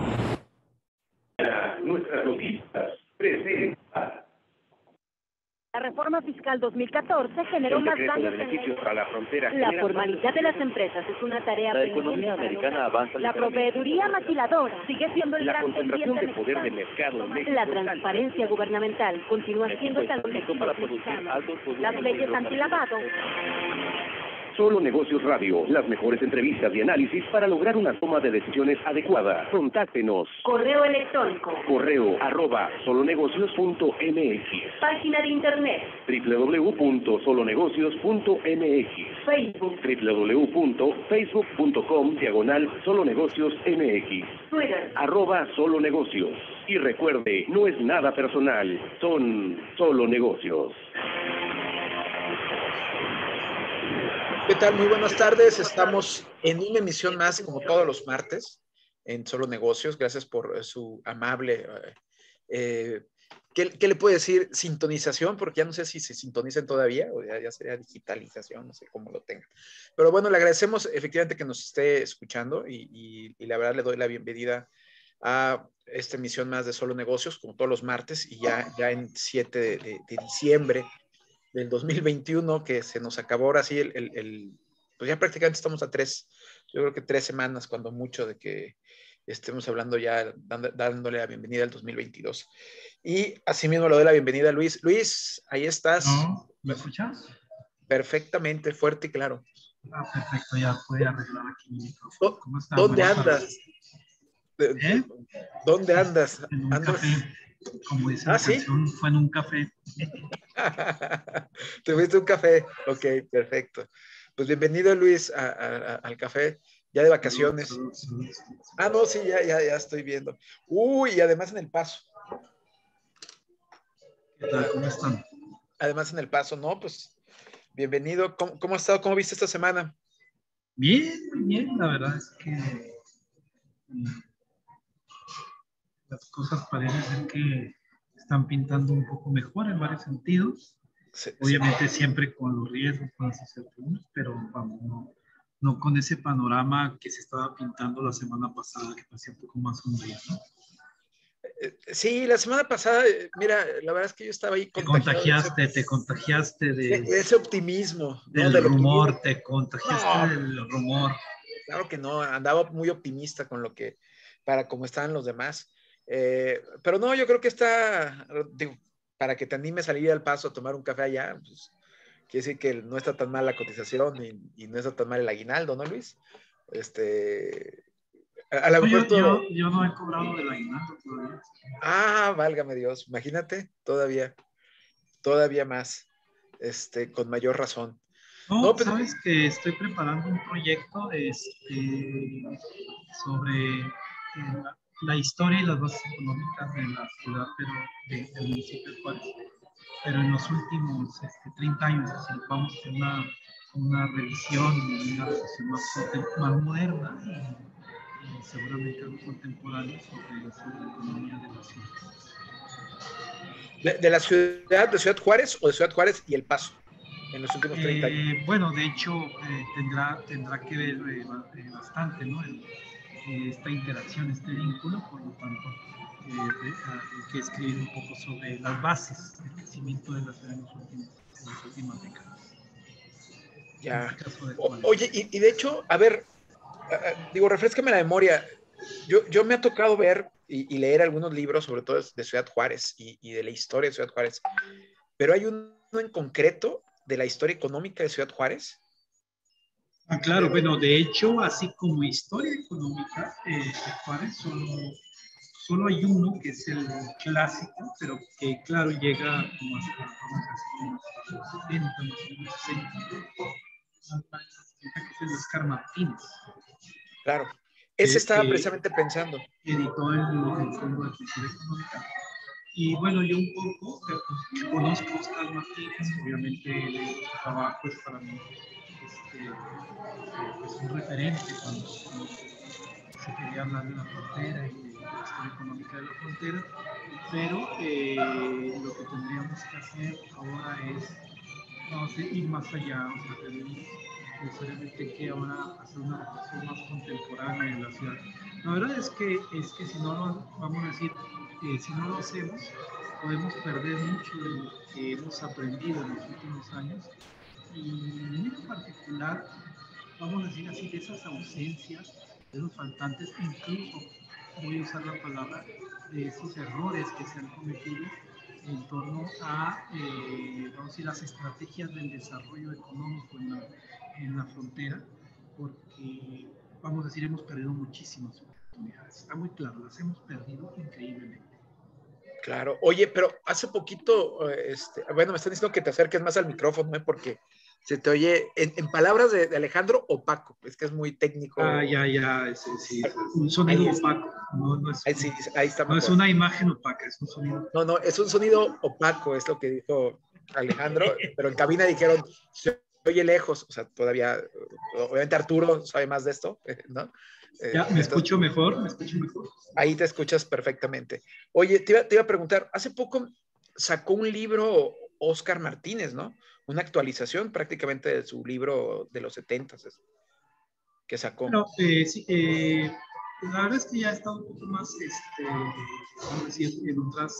Nuestras noticias presenta. La reforma fiscal 2014 generó más daños de beneficios para la frontera. La formalidad de las empresas es una tarea La economía americana avanza. La proveeduría maquiladora sigue siendo el La gran concentración pendiente de poder de mexicano. mercado en México. La transparencia gubernamental continúa siendo el México para producir altos productos. Las leyes antilavado. Solo Negocios Radio, las mejores entrevistas y análisis para lograr una toma de decisiones adecuada. Contáctenos. Correo electrónico. Correo @solonegocios.mx. Página de internet. www.solonegocios.mx. Facebook. www.facebook.com/solonegociosmx. Twitter. @solonegocios. Y recuerde, no es nada personal, son solo negocios. ¿Qué tal? Muy buenas tardes. Estamos en una emisión más, como todos los martes, en Solo Negocios. Gracias por su amable, ¿qué le puedo decir? Sintonización, porque ya no sé si se sintonizan todavía, o ya sería digitalización, no sé cómo lo tengan. Pero bueno, le agradecemos efectivamente que nos esté escuchando y la verdad le doy la bienvenida a esta emisión más de Solo Negocios, como todos los martes, y ya en 7 de diciembre del 2021, que se nos acabó ahora sí pues ya prácticamente estamos a yo creo que 3 semanas, cuando mucho, de que estemos hablando ya, dándole la bienvenida al 2022. Y asimismo le doy la bienvenida a Luis. Luis, ahí estás. ¿No? ¿Me escuchas? Perfectamente, fuerte y claro. Ah, perfecto, ya pude arreglar aquí mi micrófono. ¿Cómo estás? ¿Dónde andas? ¿Dónde andas? En un café. Como dice la canción, fue en un café. ¿Te fuiste a un café? Ok, perfecto. Pues bienvenido, Luis, al café, ya de vacaciones. Ah, no, sí, ya estoy viendo. Uy, y además en El Paso. ¿Qué tal? ¿Cómo están? Además en El Paso, ¿no? Pues bienvenido. ¿Cómo has estado? ¿Cómo viste esta semana? Bien, muy bien. La verdad es que las cosas parecen ser que están pintando un poco mejor en varios sentidos. Obviamente siempre con los riesgos, con las incertidumbres, pero vamos, no con ese panorama que se estaba pintando la semana pasada, que parecía un poco más sombrío, ¿no? Sí, la semana pasada, mira, la verdad es que yo estaba ahí contagiado. Te contagiaste de ese optimismo. Del rumor, te contagiaste del rumor. Claro que no, andaba muy optimista para cómo estaban los demás. Pero no, yo creo que digo, para que te animes a salir al Paso a tomar un café allá, pues quiere decir que no está tan mal la cotización y no está tan mal el aguinaldo, ¿no, Luis? A lo mejor yo no he cobrado del aguinaldo todavía. Ah, válgame Dios, imagínate, todavía más, con mayor razón. No, pues, sabes que estoy preparando un proyecto sobre la historia y las bases económicas de la ciudad, pero del municipio de Juárez. Pero en los últimos 30 años, así, vamos a hacer una revisión, una revisión más moderna y seguramente algo contemporáneo sobre la economía de la ciudad. ¿De la ciudad, de Ciudad Juárez o de Ciudad Juárez y El Paso? En los últimos 30 años. Bueno, de hecho, tendrá que ver bastante, ¿no? Esta interacción, este vínculo, por lo tanto, hay que escribir un poco sobre las bases del crecimiento de la ciudad en las últimas décadas. Ya. En este caso de Oye, y de hecho, a ver, digo, refréscame la memoria. Yo me ha tocado ver y leer algunos libros, sobre todo de Ciudad Juárez y de la historia de Ciudad Juárez, pero hay uno en concreto de la historia económica de Ciudad Juárez. Ah, claro, bueno, de hecho, así como historia económica de Juárez, solo hay uno que es el clásico, pero que, claro, llega como hasta los 70, los 60, que es el Oscar Martínez. Claro, ese estaba precisamente pensando. Editó el Fondo de Cultura Económica. Y bueno, yo un poco conozco a Oscar Martínez, obviamente su trabajo es para mí pues un referente cuando se quería hablar de la frontera y de la historia económica de la frontera, pero lo que tendríamos que hacer ahora es ir más allá, o sea, tenemos necesariamente que ahora hacer una reflexión más contemporánea en la ciudad. La verdad es que si no lo, vamos a decir, si no lo hacemos, podemos perder mucho de lo que hemos aprendido en los últimos años. Y en particular, vamos a decir así, de esas ausencias, de los faltantes, incluso voy a usar la palabra, de esos errores que se han cometido en torno a, vamos a decir, las estrategias del desarrollo económico en la frontera, porque, vamos a decir, hemos perdido muchísimas oportunidades. Está muy claro, las hemos perdido increíblemente. Claro. Oye, pero hace poquito, bueno, me están diciendo que te acerques más al micrófono, ¿eh? Porque se te oye, en palabras de Alejandro, opaco. Es que es muy técnico. Ya, sí. Un sonido opaco. No es, ahí, sí, ahí está mejor. No es una imagen opaca, es un sonido. No, es un sonido opaco, es lo que dijo Alejandro, pero en cabina dijeron, se oye lejos, o sea, todavía, obviamente Arturo sabe más de esto, ¿no? Ya, ¿me escucho mejor? Ahí te escuchas perfectamente. Oye, te iba a preguntar, hace poco sacó un libro Oscar Martínez, ¿no? Una actualización prácticamente de su libro de los 70s que sacó. Bueno, sí, la verdad es que ya está un poco más, vamos a decir, en otras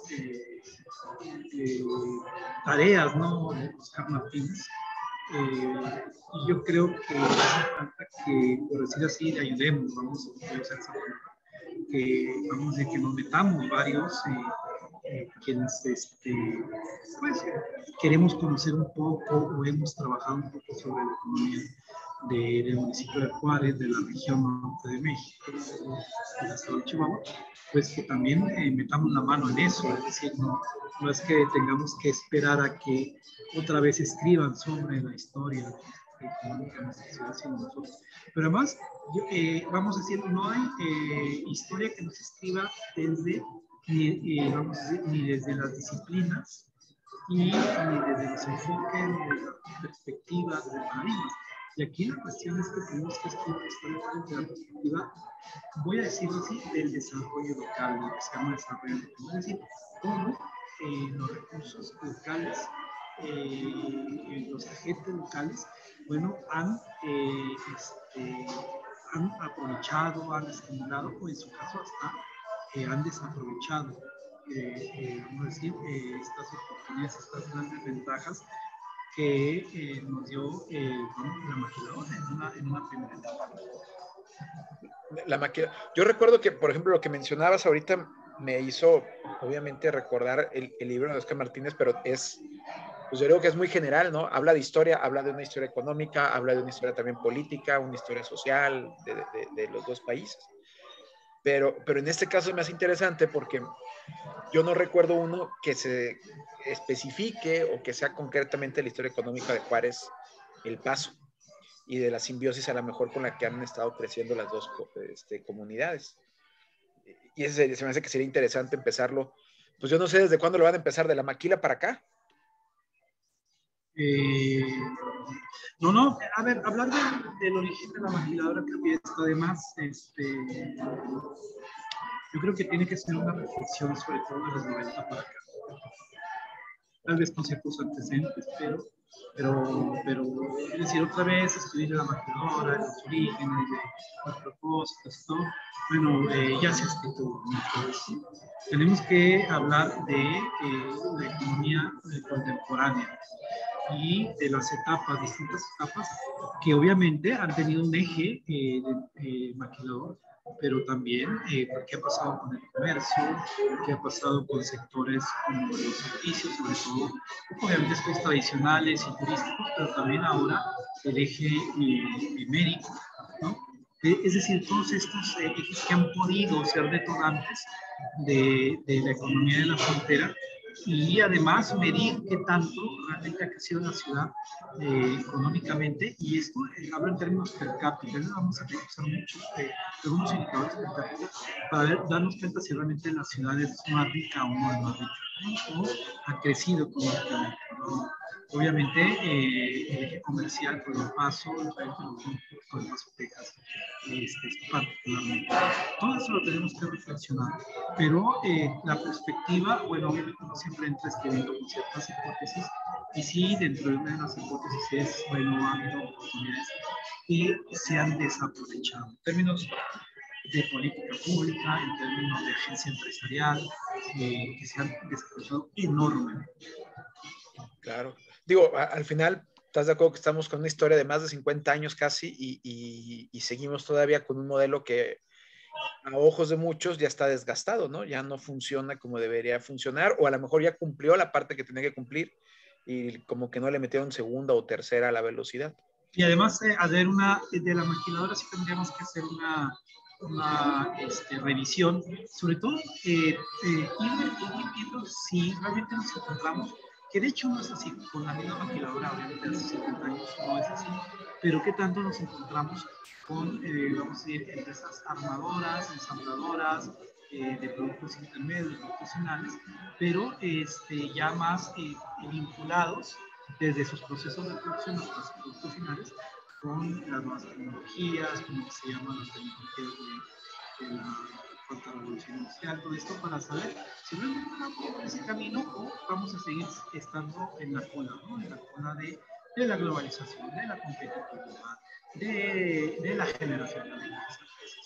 tareas, ¿no? Oscar Martínez. Y yo creo que hace falta que, por decir así, le ayudemos, vamos a usar esa palabra, vamos a que nos metamos varios, quienes pues, queremos conocer un poco o hemos trabajado un poco sobre la economía del municipio de Juárez, de la región norte de México, del estado de Chihuahua, pues que también metamos la mano en eso, es decir, no es que tengamos que esperar a que otra vez escriban sobre la historia económica de nuestra ciudad, sino nosotros. Pero además, vamos a decir, no hay historia que nos escriba desde, vamos a decir, ni desde las disciplinas, ni desde los enfoques, ni desde la perspectiva, desde paradigmas. Y aquí la cuestión es que tenemos que escribir historia desde la perspectiva, voy a decirlo así, del desarrollo local, lo que se llama desarrollo local. Es decir, cómo los recursos locales, los agentes locales, bueno, han aprovechado, han estimulado, o en su caso hasta han desaprovechado, vamos a decir, estas oportunidades, estas grandes ventajas que nos dio la maquiladora en una primera etapa. La máquina. Yo recuerdo que, por ejemplo, lo que mencionabas ahorita me hizo, obviamente, recordar el libro de Oscar Martínez, pero pues yo creo que es muy general, ¿no? Habla de historia, habla de una historia económica, habla de una historia también política, una historia social de los dos países. Pero en este caso es más interesante porque yo no recuerdo uno que se especifique o que sea concretamente la historia económica de Juárez, El Paso, y de la simbiosis a lo mejor con la que han estado creciendo las dos comunidades. Y ese se me hace que sería interesante empezarlo. Pues yo no sé desde cuándo lo van a empezar, de la maquila para acá. No, a ver, hablar del origen de la maquiladora creo que está de más. Yo creo que tiene que ser una reflexión sobre todo de los 90 para acá. Tal vez con ciertos antecedentes, pero es decir, otra vez estudiar la maquiladora, los orígenes, los propósitos, todo, bueno, ya se ha escrito mucho eso. Tenemos que hablar de la economía contemporánea y de las etapas, distintas etapas, que obviamente han tenido un eje maquilador, pero también qué ha pasado con el comercio, qué ha pasado con sectores como los servicios, sobre todo, obviamente estos tradicionales y turísticos, pero también ahora el eje médico, ¿no? Es decir, todos estos ejes que han podido ser detonantes de la economía de la frontera y además medir qué tanto realmente ha crecido la ciudad económicamente, y esto habla en términos per cápita. Vamos a usar muchos algunos indicadores per cápita para darnos cuenta si realmente la ciudad es más rica o no es más rica, o ha crecido económicamente, ¿no? Obviamente el eje comercial por El Paso, por El Paso, Texas, particularmente. Todo eso lo tenemos que reflexionar, pero la perspectiva, bueno, obviamente no siempre entra escribiendo con ciertas hipótesis, y sí, dentro de una de las hipótesis es, bueno, ha habido oportunidades que se han desaprovechado. En términos de política pública, en términos de agencia empresarial, que se han desarrollado enormemente. Claro. Digo, al final, ¿estás de acuerdo que estamos con una historia de más de 50 años casi y seguimos todavía con un modelo que a ojos de muchos ya está desgastado, ¿no? Ya no funciona como debería funcionar, o a lo mejor ya cumplió la parte que tenía que cumplir y como que no le metieron segunda o tercera a la velocidad. Y además, hacer de la maquiladora sí tendríamos que hacer una revisión, sobre todo ir viendo si realmente nos encontramos, que de hecho no es así, con la misma maquiladora, obviamente hace 50 años no es así, pero qué tanto nos encontramos con, vamos a decir, empresas armadoras, ensambladoras, de productos intermedios, productos finales, pero ya más vinculados desde sus procesos de producción hasta sus productos finales con las nuevas tecnologías, como se llaman las tecnologías de la cuarta revolución industrial, todo esto para saber si realmente vamos por ese camino o vamos a seguir estando en la cola, ¿no? En la cola de la globalización, de la competitividad, de la generación de riqueza.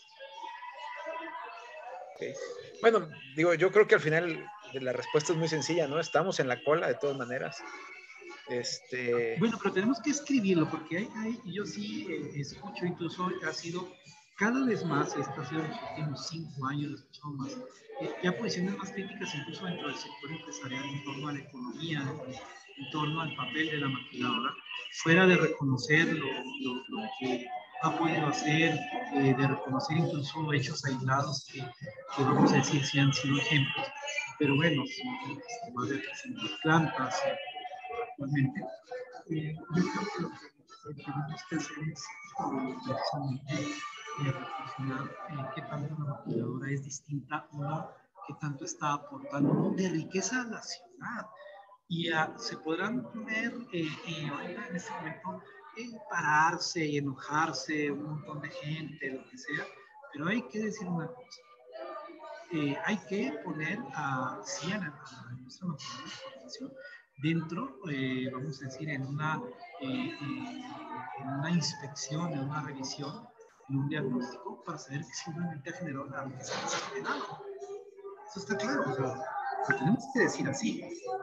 Okay. Bueno, digo, yo creo que al final la respuesta es muy sencilla, ¿no? Estamos en la cola de todas maneras. Bueno, pero tenemos que escribirlo porque yo sí escucho, incluso ha sido cada vez más, y esto ha sido en los últimos 5 años, he escuchado más, ya posiciones más críticas incluso dentro del sector empresarial en torno a la economía, en torno al papel de la maquiladora, fuera de reconocer lo que ha podido hacer, de reconocer incluso hechos aislados que vamos a decir si han sido ejemplos, pero bueno, más de 300 plantas actualmente. Yo creo que lo que tenemos que hacer es precisamente reflexionar qué tanto la maquiladora es distinta o no, qué tanto está aportando ¿no? de riqueza a la ciudad. Y se podrán poner ahorita en este momento pararse y enojarse un montón de gente, lo que sea, pero hay que decir una cosa. Hay que poner sí, a la industria nacional de exportación dentro, vamos a decir, en una inspección, en una revisión, en un diagnóstico para saber que simplemente ha generado la riqueza que se ha generado. Eso está claro, o sea, lo tenemos que decir así.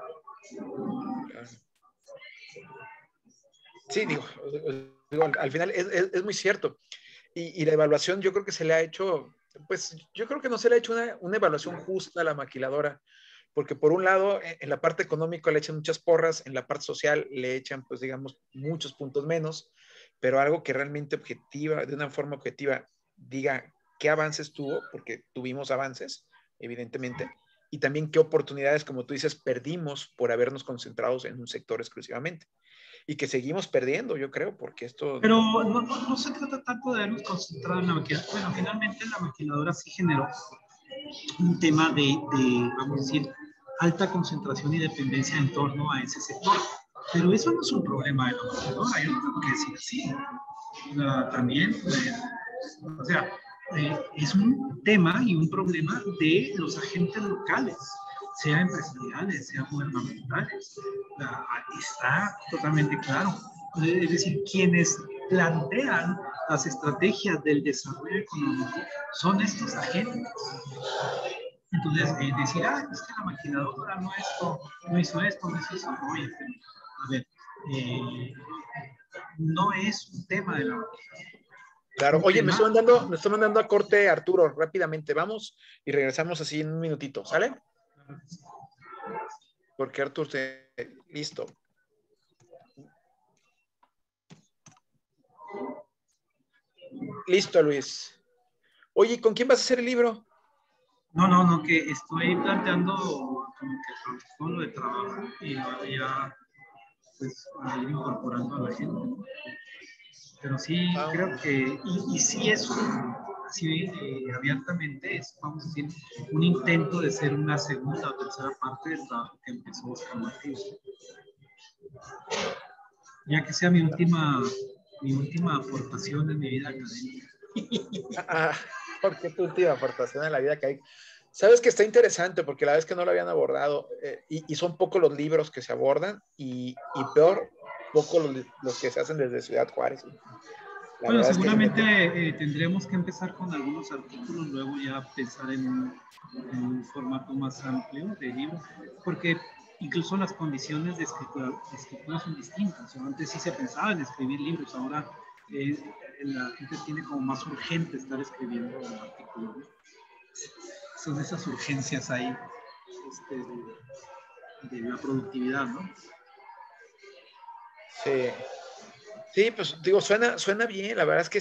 Sí, digo al final es muy cierto. Y la evaluación yo creo que se le ha hecho, pues yo creo que no se le ha hecho una evaluación justa a la maquiladora, porque por un lado, en la parte económica le echan muchas porras, en la parte social le echan, pues digamos, muchos puntos menos, pero algo que realmente objetiva, de una forma objetiva, diga qué avances tuvo, porque tuvimos avances, evidentemente, y también qué oportunidades, como tú dices, perdimos por habernos concentrados en un sector exclusivamente. Y que seguimos perdiendo, yo creo, porque esto... Pero no se trata tanto de habernos concentrado en la maquiladora. Bueno, finalmente la maquiladora sí generó un tema de, vamos a decir, alta concentración y dependencia en torno a ese sector. Pero eso no es un problema de la maquiladora, yo tengo que decir así. También, o sea, es un tema y un problema de los agentes locales, sea empresariales, sea gubernamentales. Está totalmente claro. Es decir, quienes plantean las estrategias del desarrollo económico son estos agentes. Entonces, decir, es que la maquiladora no hizo esto, no hizo eso. Oye, a ver, no es un tema de la maquiladora. Claro, oye, me estoy mandando a corte Arturo, rápidamente, vamos y regresamos así en un minutito, ¿sale? Porque Arturo, listo. Listo, Luis. Oye, ¿con quién vas a hacer el libro? No, que estoy planteando como que el protocolo de trabajo y luego ya pues a ir incorporando a la gente. Pero sí creo que, y sí es sí, abiertamente es, vamos a decir, un intento de ser una segunda o tercera parte del trabajo que empezó Oscar Martínez. Ya que sea mi última aportación en mi vida académica. ¿Por qué tu última aportación en la vida académica? Sabes que está interesante porque la vez que no lo habían abordado y son pocos los libros que se abordan y peor, pocos los que se hacen desde Ciudad Juárez. La Bueno, verdad es que seguramente tendremos que empezar con algunos artículos, luego ya pensar en un formato más amplio de libro, porque incluso las condiciones de escritura son distintas. Antes sí se pensaba en escribir libros, ahora eh, la gente tiene como más urgente estar escribiendo artículos, ¿no? Son esas urgencias ahí de la productividad, ¿no? sí. Sí, pues digo, suena bien, la verdad es que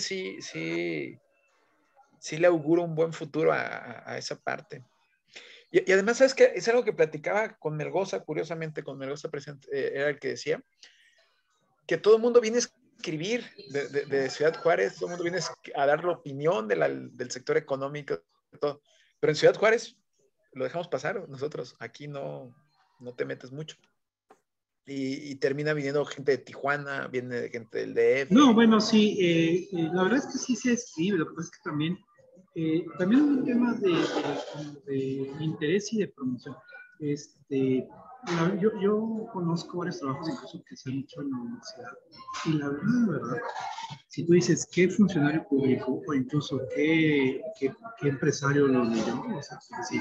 sí le auguro un buen futuro a esa parte. Y además, ¿sabes qué? Es algo que platicaba con Melgoza, curiosamente, con Melgoza presente, era el que decía que todo el mundo viene a escribir de Ciudad Juárez, todo el mundo viene a dar la opinión del sector económico, todo. Pero en Ciudad Juárez lo dejamos pasar nosotros, aquí no te metes mucho. Y termina viniendo gente de Tijuana, viene gente del DF. No, bueno, sí, la verdad es que sí se escribe, lo que pasa es que también es un tema como de interés y de promoción. Yo conozco varios trabajos incluso que se han hecho en la universidad y la verdad, si tú dices qué funcionario público o incluso qué empresario lo leyó, o sea, sí.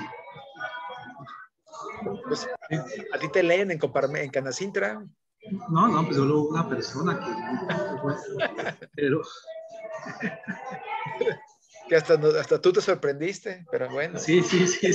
Pues a ti te leen en Canacintra. No, pues solo una persona que pero Que hasta tú te sorprendiste, pero bueno. sí.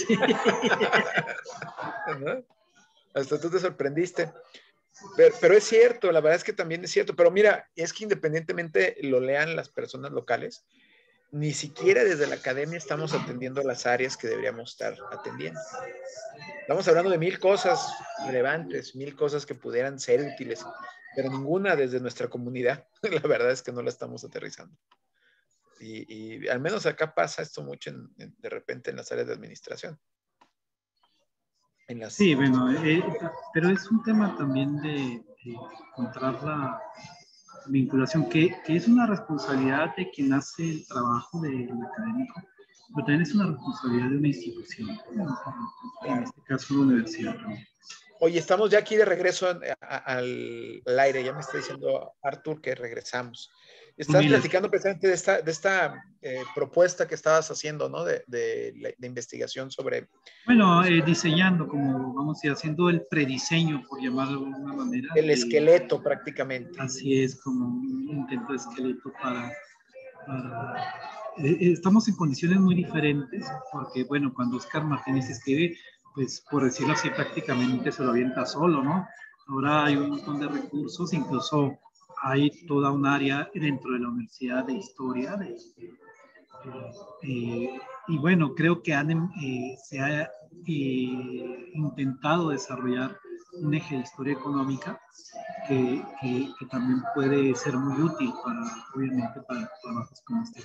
¿No? Hasta tú te sorprendiste. Pero es cierto, la verdad es que también es cierto. Pero mira, es que independientemente lo lean las personas locales, ni siquiera desde la academia estamos atendiendo las áreas que deberíamos estar atendiendo. Estamos hablando de 1000 cosas relevantes, 1000 cosas que pudieran ser útiles, pero ninguna desde nuestra comunidad. La verdad es que no la estamos aterrizando. Y al menos acá pasa esto mucho de repente en las áreas de administración. Sí, bueno, pero es un tema también de encontrar la vinculación, que es una responsabilidad de quien hace el trabajo del académico, pero también es una responsabilidad de una institución, en este caso una universidad, ¿no? Oye, estamos ya aquí de regreso al aire. Ya me está diciendo Artur que regresamos. Estabas Mira, platicando precisamente de esta propuesta que estabas haciendo, ¿no? De investigación sobre... bueno, diseñando, como vamos a ir haciendo el prediseño, por llamarlo de alguna manera. El esqueleto prácticamente. Así es, como un intento de esqueleto estamos en condiciones muy diferentes, porque bueno, cuando Oscar Martínez escribe, pues por decirlo así, prácticamente se lo avienta solo, ¿no? Ahora hay un montón de recursos, incluso hay toda un área dentro de la Universidad de Historia, y bueno, creo que se ha intentado desarrollar un eje de historia económica que también puede ser muy útil obviamente, para trabajos como este.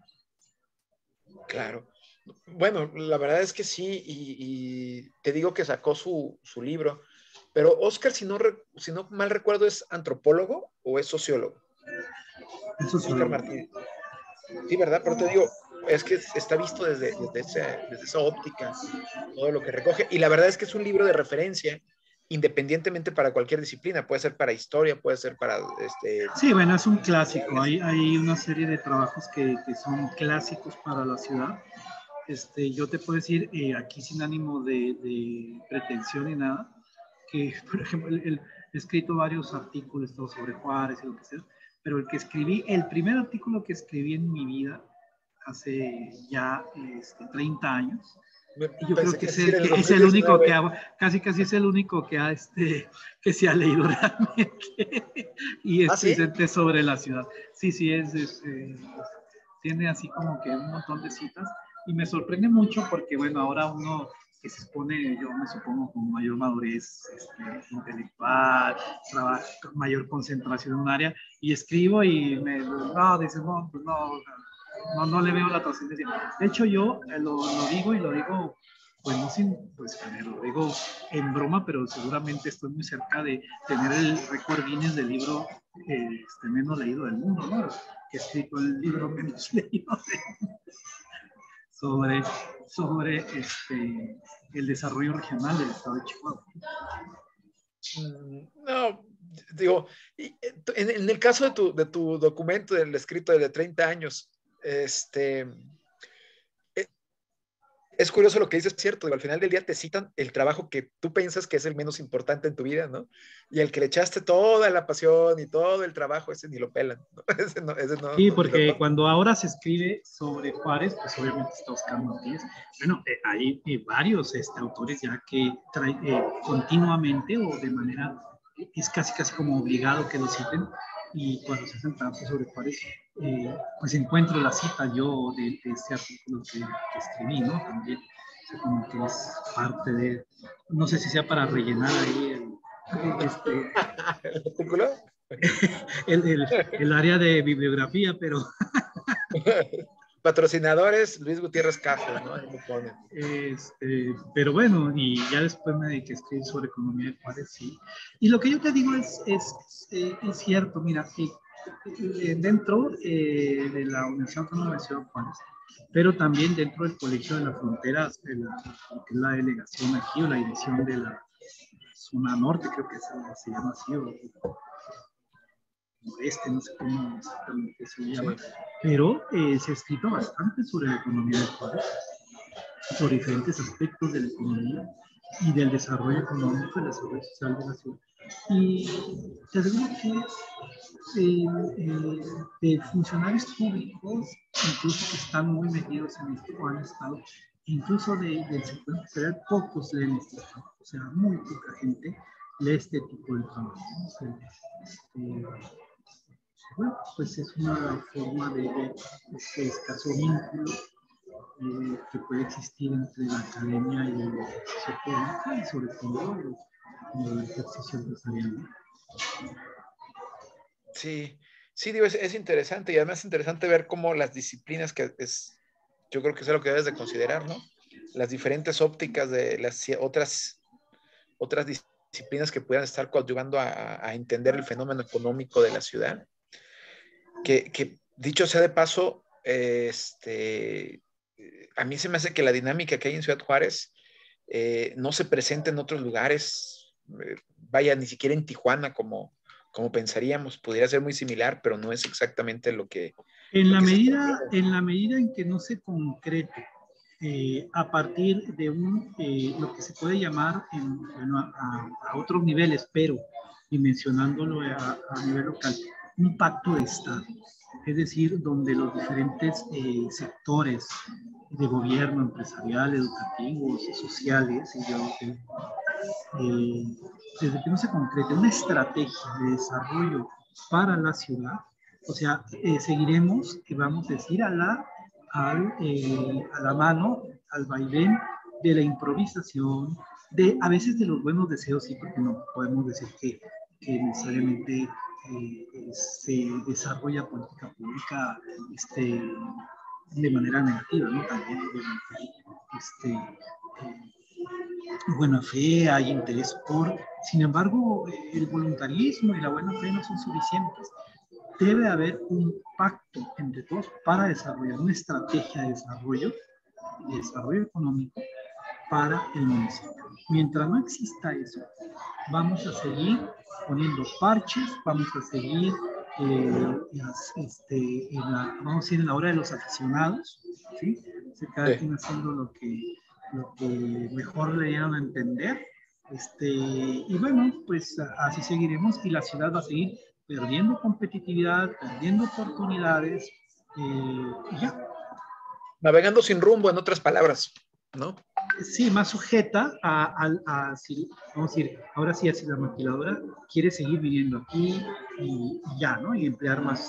Claro. Bueno, la verdad es que sí, y te digo que sacó su libro, pero Oscar, si no mal recuerdo, ¿es antropólogo o es sociólogo? Eso es Oscar Martínez. Sí, ¿verdad? Pero te digo, es que está visto desde esa óptica, todo lo que recoge, y la verdad es que es un libro de referencia, independientemente para cualquier disciplina, puede ser para historia, puede ser para... Sí, bueno, es un clásico, hay una serie de trabajos que son clásicos para la ciudad. Yo te puedo decir, aquí sin ánimo de pretensión ni nada, que por ejemplo, he escrito varios artículos todo sobre Juárez y lo que sea, pero el primer artículo que escribí en mi vida, hace ya 30 años, y yo creo que es el único que casi es el único que se ha leído realmente, y es ¿Ah, sí? presente sobre la ciudad. Sí, tiene así como que un montón de citas, y me sorprende mucho porque, bueno, ahora uno que se expone, yo me supongo, con mayor madurez intelectual, trabajo, mayor concentración en un área, y escribo y dices, no, pues no le veo la trascendencia. De hecho, yo lo digo y lo digo, pues no pues lo digo en broma, pero seguramente estoy muy cerca de tener el récord Guinness del libro menos leído del mundo, ¿no? Que he escrito el libro menos leído sobre el desarrollo regional del estado de Chihuahua. No, digo, en el caso de tu documento, del escrito de 30 años, es curioso lo que dices, cierto, digo, al final del día te citan el trabajo que tú piensas que es el menos importante en tu vida, ¿no? Y el que le echaste toda la pasión y todo el trabajo, ese ni lo pelan, ¿no? Ese no, Sí, no, porque no. cuando ahora se escribe sobre Juárez, pues obviamente está Oscar Martínez. Bueno, hay varios autores ya que traen continuamente o de manera, es casi como obligado que lo citen, y cuando se hacen trabajos sobre Juárez, pues encuentro la cita yo de este artículo que escribí, ¿no? También, o sea, como que es parte de, no sé si sea para rellenar ahí ¿El artículo? el área de bibliografía, pero Patrocinadores, Luis Gutiérrez Cajas, ¿no? Ahí lo ponen. pero bueno, y ya después me dediqué a escribir sobre economía de Juárez, sí. Y lo que yo te digo es cierto, mira, dentro de la Universidad Autónoma de Ciudad Juárez, pero también dentro del Colegio de la Frontera, que es la delegación aquí, o la división de la zona norte, creo que se llama así, o noreste, no sé cómo exactamente se llama, sí. Pero se ha escrito bastante sobre la economía de Juárez, sobre diferentes aspectos de la economía y del desarrollo económico, el desarrollo social de la ciudad. Y te aseguro que de funcionarios públicos, incluso que están muy metidos en esto, o han estado, incluso del sector empresarial, pocos leen este trabajo, o sea, muy poca gente lee este tipo de trabajo. O sea, bueno, pues es una forma de este escaso vínculo que puede existir entre la academia y el ejercicio público, y sobre todo el ejercicio empresarial. Sí, sí, digo, es interesante, y además es interesante ver cómo las disciplinas yo creo que es lo que debes de considerar, ¿no? Las diferentes ópticas de las otras disciplinas que puedan estar coadyuvando a entender el fenómeno económico de la ciudad. Que dicho sea de paso, a mí se me hace que la dinámica que hay en Ciudad Juárez no se presenta en otros lugares, vaya, ni siquiera en Tijuana como pensaríamos, pudiera ser muy similar, pero no es exactamente lo que... En la medida en que no se concrete a partir de lo que se puede llamar a otros niveles, pero dimensionándolo a nivel local, un pacto de Estado, es decir, donde los diferentes sectores de gobierno, empresarial, educativos, sociales, desde que no se concrete una estrategia de desarrollo para la ciudad, o sea, seguiremos, vamos a decir, a la mano, al vaivén de la improvisación, a veces de los buenos deseos, sí, porque no podemos decir que necesariamente se desarrolla política pública de manera negativa, ¿no? También buena fe, hay interés sin embargo, el voluntarismo y la buena fe no son suficientes. Debe haber un pacto entre todos para desarrollar una estrategia de desarrollo económico para el municipio. Mientras no exista eso, vamos a seguir poniendo parches, vamos a seguir vamos a ir en la hora de los aficionados, ¿sí? Cada quien haciendo lo que mejor le dieron a entender, y bueno, pues así seguiremos, y la ciudad va a seguir perdiendo competitividad, perdiendo oportunidades, y ya. Navegando sin rumbo, en otras palabras, ¿no? Sí, más sujeta si, vamos a decir, ahora sí, así la maquiladora quiere seguir viniendo aquí y ya, ¿no? Y emplear más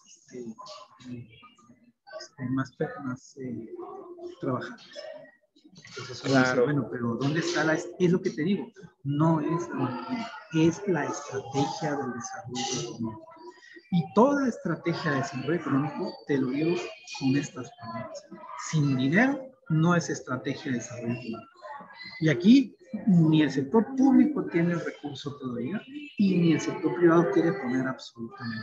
trabajadores. Entonces, claro. Dice, bueno, pero ¿dónde está es lo que te digo? No es la maquinaria, es la estrategia del desarrollo económico. Y toda estrategia de desarrollo económico, te lo digo con estas palabras: sin dinero no es estrategia de desarrollo económico. Y aquí ni el sector público tiene el recurso todavía, y ni el sector privado quiere poner absolutamente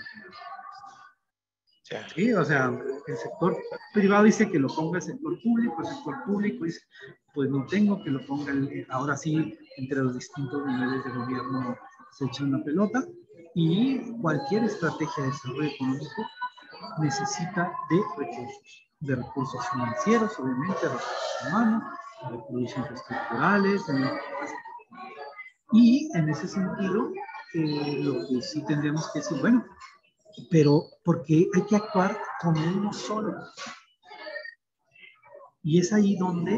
nada. Sí, o sea, el sector privado dice que lo ponga el sector público dice, pues no tengo, que lo ponga ahora sí, entre los distintos niveles de gobierno se echa una pelota, Y cualquier estrategia de desarrollo económico necesita de recursos financieros, obviamente, recursos humanos, recursos infraestructurales. Y en ese sentido, lo que sí tendríamos que decir, bueno, pero porque hay que actuar como uno solo. Y es ahí donde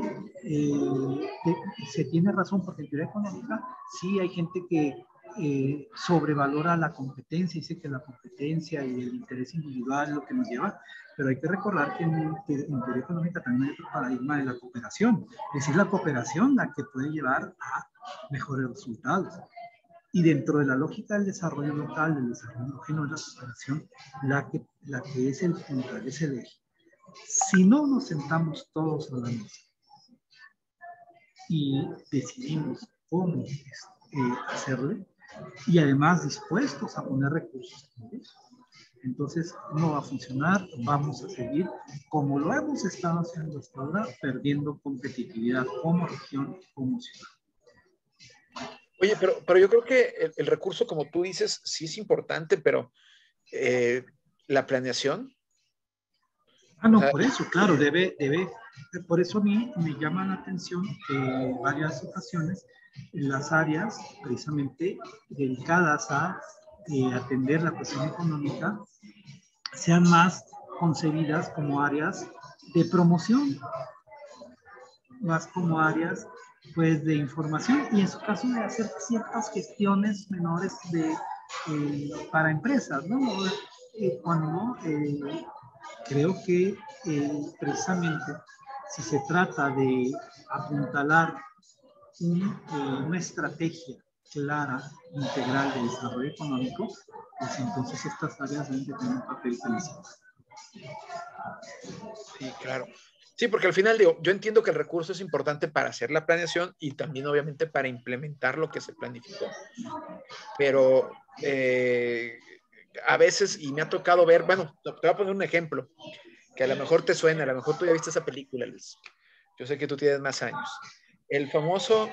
se tiene razón, porque en teoría económica sí hay gente que sobrevalora la competencia, dice que la competencia y el interés individual es lo que nos lleva, pero hay que recordar que en teoría económica también hay otro paradigma de la cooperación, es decir, la cooperación la que puede llevar a mejores resultados. Y dentro de la lógica del desarrollo local, del desarrollo endógeno de la cooperación, la que es el punto, es el eje. Si no nos sentamos todos a la mesa y decidimos cómo hacerle, y además dispuestos a poner recursos, entonces no va a funcionar, vamos a seguir como lo hemos estado haciendo hasta ahora, perdiendo competitividad como región, como ciudad. Oye, pero yo creo que el recurso, como tú dices, sí es importante, pero la planeación. No, o sea, por eso, claro, por eso a mí me llama la atención que en varias ocasiones las áreas precisamente dedicadas a atender la cuestión económica sean más concebidas como áreas de promoción, más como áreas pues de información y en su caso de hacer ciertas gestiones menores para empresas, ¿no? Cuando creo que precisamente si se trata de apuntalar una estrategia clara, integral de desarrollo económico, pues entonces estas áreas deben de tener un papel principal. Sí, claro. Sí, porque al final digo, yo entiendo que el recurso es importante para hacer la planeación y también obviamente para implementar lo que se planificó. Pero a veces, y me ha tocado ver, bueno, te voy a poner un ejemplo, que a lo mejor te suena, a lo mejor tú ya viste esa película, Luis. Yo sé que tú tienes más años. El famoso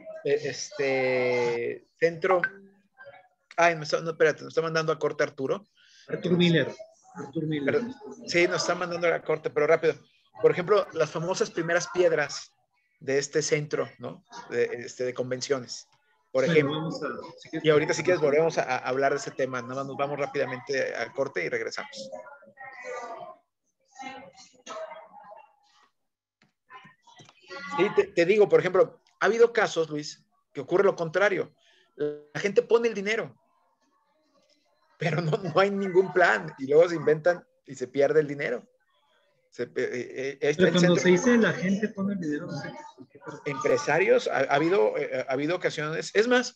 centro... Ay, no, espérate, nos está mandando a corte Arturo. Arturo Miller. Pero, sí, nos está mandando a corte, pero rápido. Por ejemplo, las famosas primeras piedras de este centro, ¿no? De convenciones, por ejemplo. Y ahorita si quieres volvemos a hablar de ese tema. Nada más nos vamos rápidamente al corte y regresamos. Sí, te digo, por ejemplo, ha habido casos, Luis, que ocurre lo contrario. La gente pone el dinero, pero no hay ningún plan y luego se inventan y se pierde el dinero. Pero cuando se dice la gente pone el dinero, no sé. Empresarios, ha habido ocasiones, es más,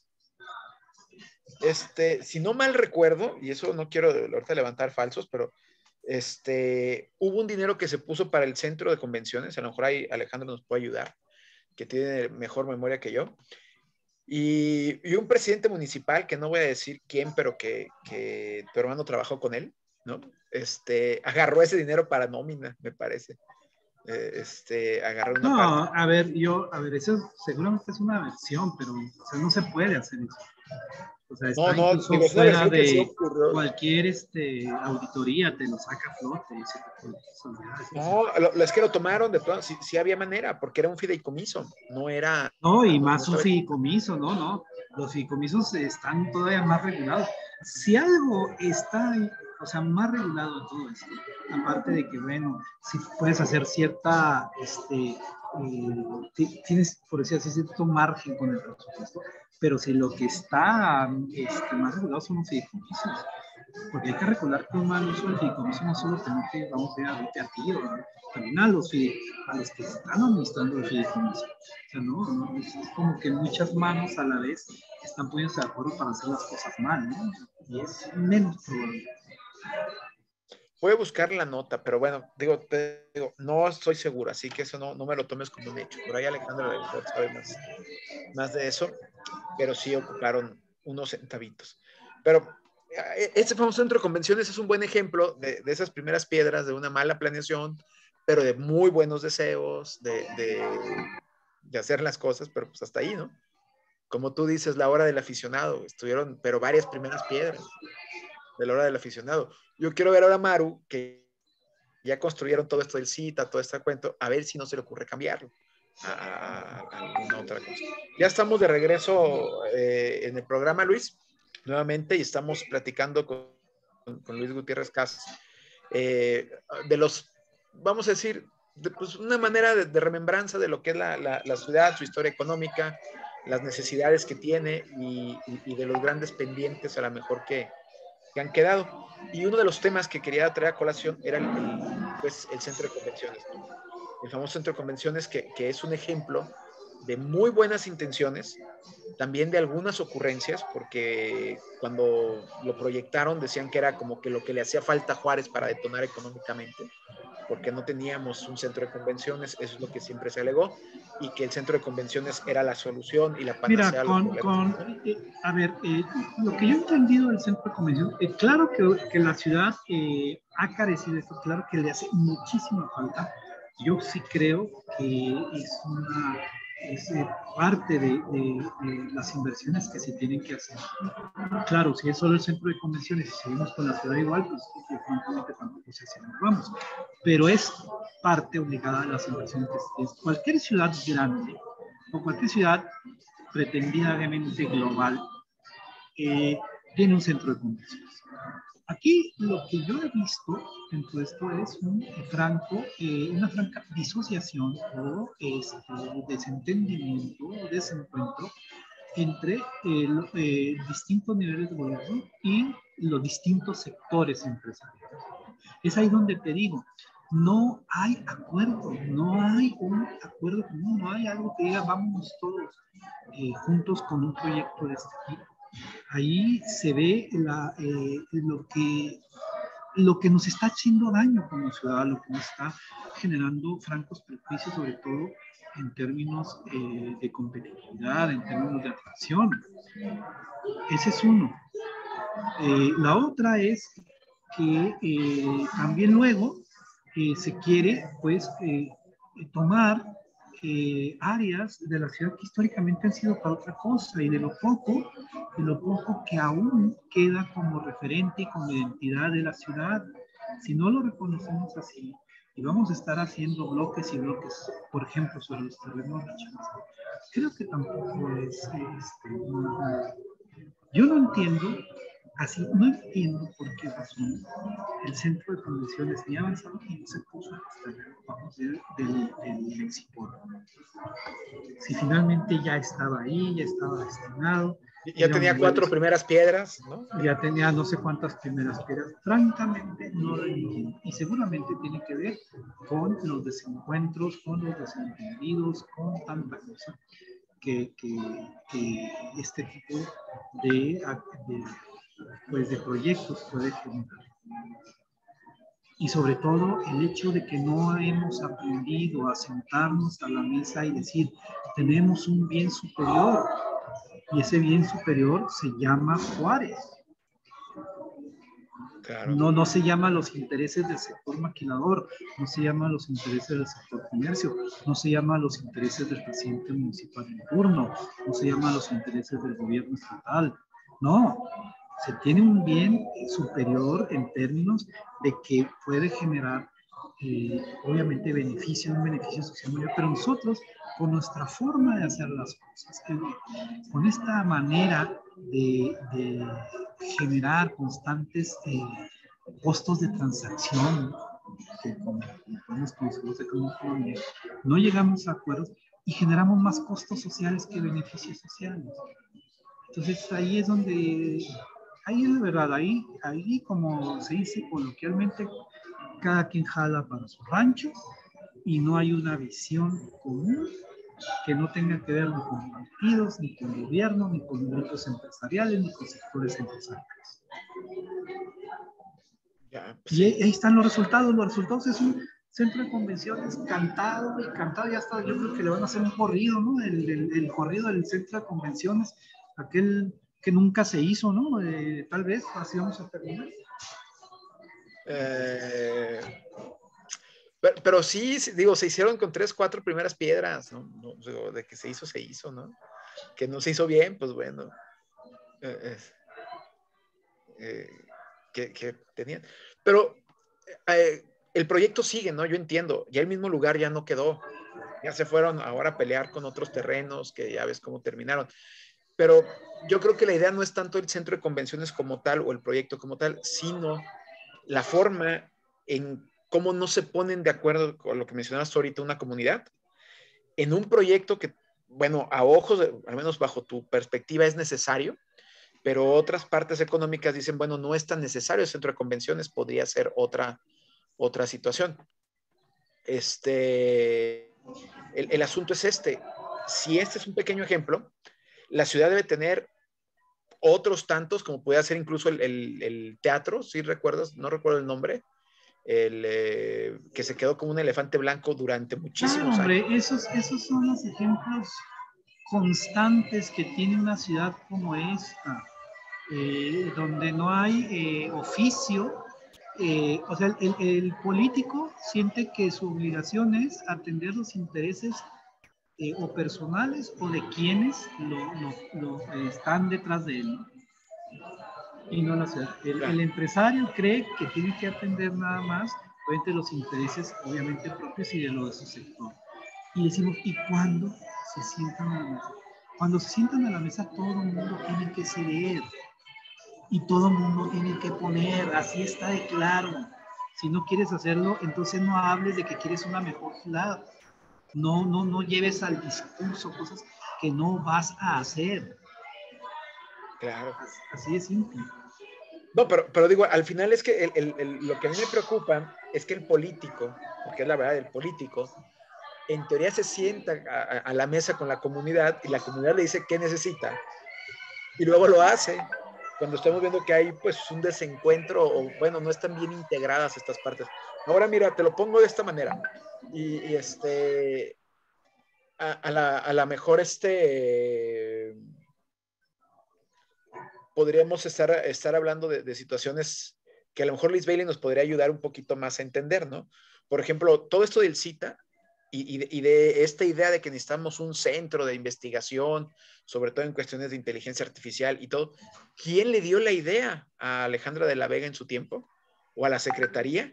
si no mal recuerdo, y eso no quiero ahorita levantar falsos, pero hubo un dinero que se puso para el centro de convenciones, a lo mejor ahí Alejandro nos puede ayudar, que tiene mejor memoria que yo, y un presidente municipal, que no voy a decir quién, pero que tu hermano trabajó con él, ¿no? Agarró ese dinero para nómina, me parece. Agarró una parte. A ver, eso seguramente es una versión, pero o sea, no se puede hacer eso. O sea, está incluso digo, fuera de sí cualquier auditoría, te lo saca a flote. Es que lo tomaron de todo, sí había manera, porque era un fideicomiso, no era... No, y más un fideicomiso, no. Los fideicomisos están todavía más regulados. Si algo está, o sea, más regulado de todo esto, aparte de que, bueno, si puedes hacer cierta, tienes, por decir así, cierto margen con el presupuesto, pero si lo que está más regulado son los fideicomisos, porque hay que recordar que un mal uso del fideicomiso no solo tenemos que, vamos a ir a ti, ¿no? También a los que están administrando el fideicomiso. O sea, no, es como que muchas manos a la vez están poniéndose de acuerdo para hacer las cosas mal, ¿no? Y es menos probable. Voy a buscar la nota, pero bueno, te digo, no estoy seguro, así que eso no me lo tomes como un hecho. Por ahí Alejandro sabe más de eso, pero sí ocuparon unos centavitos. Pero este famoso centro de convenciones es un buen ejemplo de esas primeras piedras de una mala planeación, pero de muy buenos deseos, de hacer las cosas, pero pues hasta ahí, ¿no? como tú dices, la hora del aficionado. Estuvieron, pero varias primeras piedras de la hora del aficionado. Yo quiero ver ahora a Maru, que ya construyeron todo esto del cita, todo este cuento, a ver si no se le ocurre cambiarlo a alguna otra cosa. Ya estamos de regreso en el programa, Luis, nuevamente, y estamos platicando con Luis Gutiérrez Casas de los, vamos a decir, pues una manera de remembranza de lo que es la ciudad, su historia económica, las necesidades que tiene y de los grandes pendientes a lo mejor que han quedado. Y uno de los temas que quería traer a colación era pues, el centro de convenciones, ¿no? El famoso centro de convenciones que es un ejemplo de muy buenas intenciones, también de algunas ocurrencias, porque cuando lo proyectaron decían que era como que lo que le hacía falta a Juárez para detonar económicamente, porque no teníamos un centro de convenciones, eso es lo que siempre se alegó, y que el centro de convenciones era la solución y la panacea Mira, a los problemas. a ver, lo que yo he entendido del centro de convención, claro que la ciudad ha carecido de esto, claro que le hace muchísima falta. Yo sí creo que es parte de las inversiones que se tienen que hacer. Claro, si es solo el centro de convenciones y seguimos con la ciudad igual, pues francamente tampoco sé si nos vamos. Pero es parte obligada de las inversiones que es cualquier ciudad grande o cualquier ciudad pretendidamente global tiene un centro de convenciones. Aquí lo que yo he visto dentro de esto es una franca disociación o desentendimiento o desencuentro entre distintos niveles de gobierno y los distintos sectores empresariales. Es ahí donde te digo, no hay acuerdo, no hay un acuerdo común, no hay algo que diga vámonos todos juntos con un proyecto de este tipo. Ahí se ve lo que nos está haciendo daño como ciudad, lo que nos está generando francos perjuicios, sobre todo en términos de competitividad, en términos de atracción. Ese es uno. La otra es que también luego se quiere pues tomar áreas de la ciudad que históricamente han sido para otra cosa y de lo poco que aún queda como referente y como identidad de la ciudad. Si no lo reconocemos así y vamos a estar haciendo bloques y bloques, por ejemplo, sobre los terrenos de Chiapas, creo que tampoco es yo no entiendo, no entiendo por qué razón el centro de convenciones ni avanzado y no se puso hasta el vamos del Lexipor. Si finalmente ya estaba ahí, ya estaba destinado. Ya tenía 4 primeras piedras, ¿no? Ya tenía no sé cuántas primeras piedras. Francamente, no lo entiendo. Y seguramente tiene que ver con los desencuentros, con los desentendidos, con tanta cosa que este tipo de proyectos puede generar. Y sobre todo el hecho de que no hemos aprendido a sentarnos a la mesa y decir, tenemos un bien superior, y ese bien superior se llama Juárez. Claro. No se llama los intereses del sector maquilador, no se llama los intereses del sector comercio, no se llama los intereses del presidente municipal en turno, no se llama los intereses del gobierno estatal. No, se tiene un bien superior en términos de que puede generar obviamente un beneficio social mayor, pero nosotros con nuestra forma de hacer las cosas, con esta manera de generar constantes costos de transacción, que como podemos conocerlos económicamente, no llegamos a acuerdos y generamos más costos sociales que beneficios sociales. Entonces ahí es donde, ahí es la verdad, ahí como se dice coloquialmente, cada quien jala para su rancho y no hay una visión común que no tenga que ver ni con partidos, ni con gobierno, ni con grupos empresariales, ni con sectores empresariales. Ya, pues, y ahí están los resultados es un centro de convenciones cantado, ya está, yo creo que le van a hacer un corrido, ¿no? El corrido del centro de convenciones, aquel que nunca se hizo, ¿no? Tal vez así vamos a terminar. Pero sí, digo, se hicieron con 3, 4 primeras piedras, ¿no? De que se hizo, ¿no? que no se hizo bien, pues bueno, que tenían. Pero el proyecto sigue, ¿no? Yo entiendo, ya el mismo lugar ya no quedó, ya se fueron ahora a pelear con otros terrenos, que ya ves cómo terminaron. Pero yo creo que la idea no es tanto el centro de convenciones como tal o el proyecto como tal, sino la forma en cómo no se ponen de acuerdo con lo que mencionabas ahorita, una comunidad, en un proyecto que, bueno, a ojos, al menos bajo tu perspectiva, es necesario, pero otras partes económicas dicen, bueno, no es tan necesario el centro de convenciones, podría ser otra situación. El asunto es si este es un pequeño ejemplo, la ciudad debe tener otros tantos, como puede ser incluso el teatro, ¿sí recuerdas? No recuerdo el nombre, que se quedó como un elefante blanco durante muchísimos hombre, años. esos son los ejemplos constantes que tiene una ciudad como esta, donde no hay oficio. O sea, el político siente que su obligación es atender los intereses o personales o de quienes están detrás de él, ¿no? Y no la ciudad. El empresario cree que tiene que atender nada más frente a los intereses, obviamente, propios y de lo de su sector. Y decimos, ¿y cuándo se sientan a la mesa? Cuando se sientan a la mesa, todo el mundo tiene que ceder y todo el mundo tiene que poner, así está de claro. Si no quieres hacerlo, entonces no hables de que quieres una mejor ciudad. No lleves al discurso cosas que no vas a hacer. Claro. Así de simple. No, pero digo, al final es que lo que a mí me preocupa es que el político, porque es la verdad, el político, en teoría se sienta a la mesa con la comunidad y la comunidad le dice qué necesita y luego lo hace cuando estamos viendo que hay pues un desencuentro o bueno, no están bien integradas estas partes. Ahora mira, te lo pongo de esta manera y a la mejor podríamos estar hablando de situaciones que a lo mejor Liz Bailey nos podría ayudar un poquito más a entender, ¿no? Por ejemplo, todo esto del CITA y de esta idea de que necesitamos un centro de investigación, sobre todo en cuestiones de inteligencia artificial y todo. ¿Quién le dio la idea a Alejandra de la Vega en su tiempo? ¿O a la secretaría?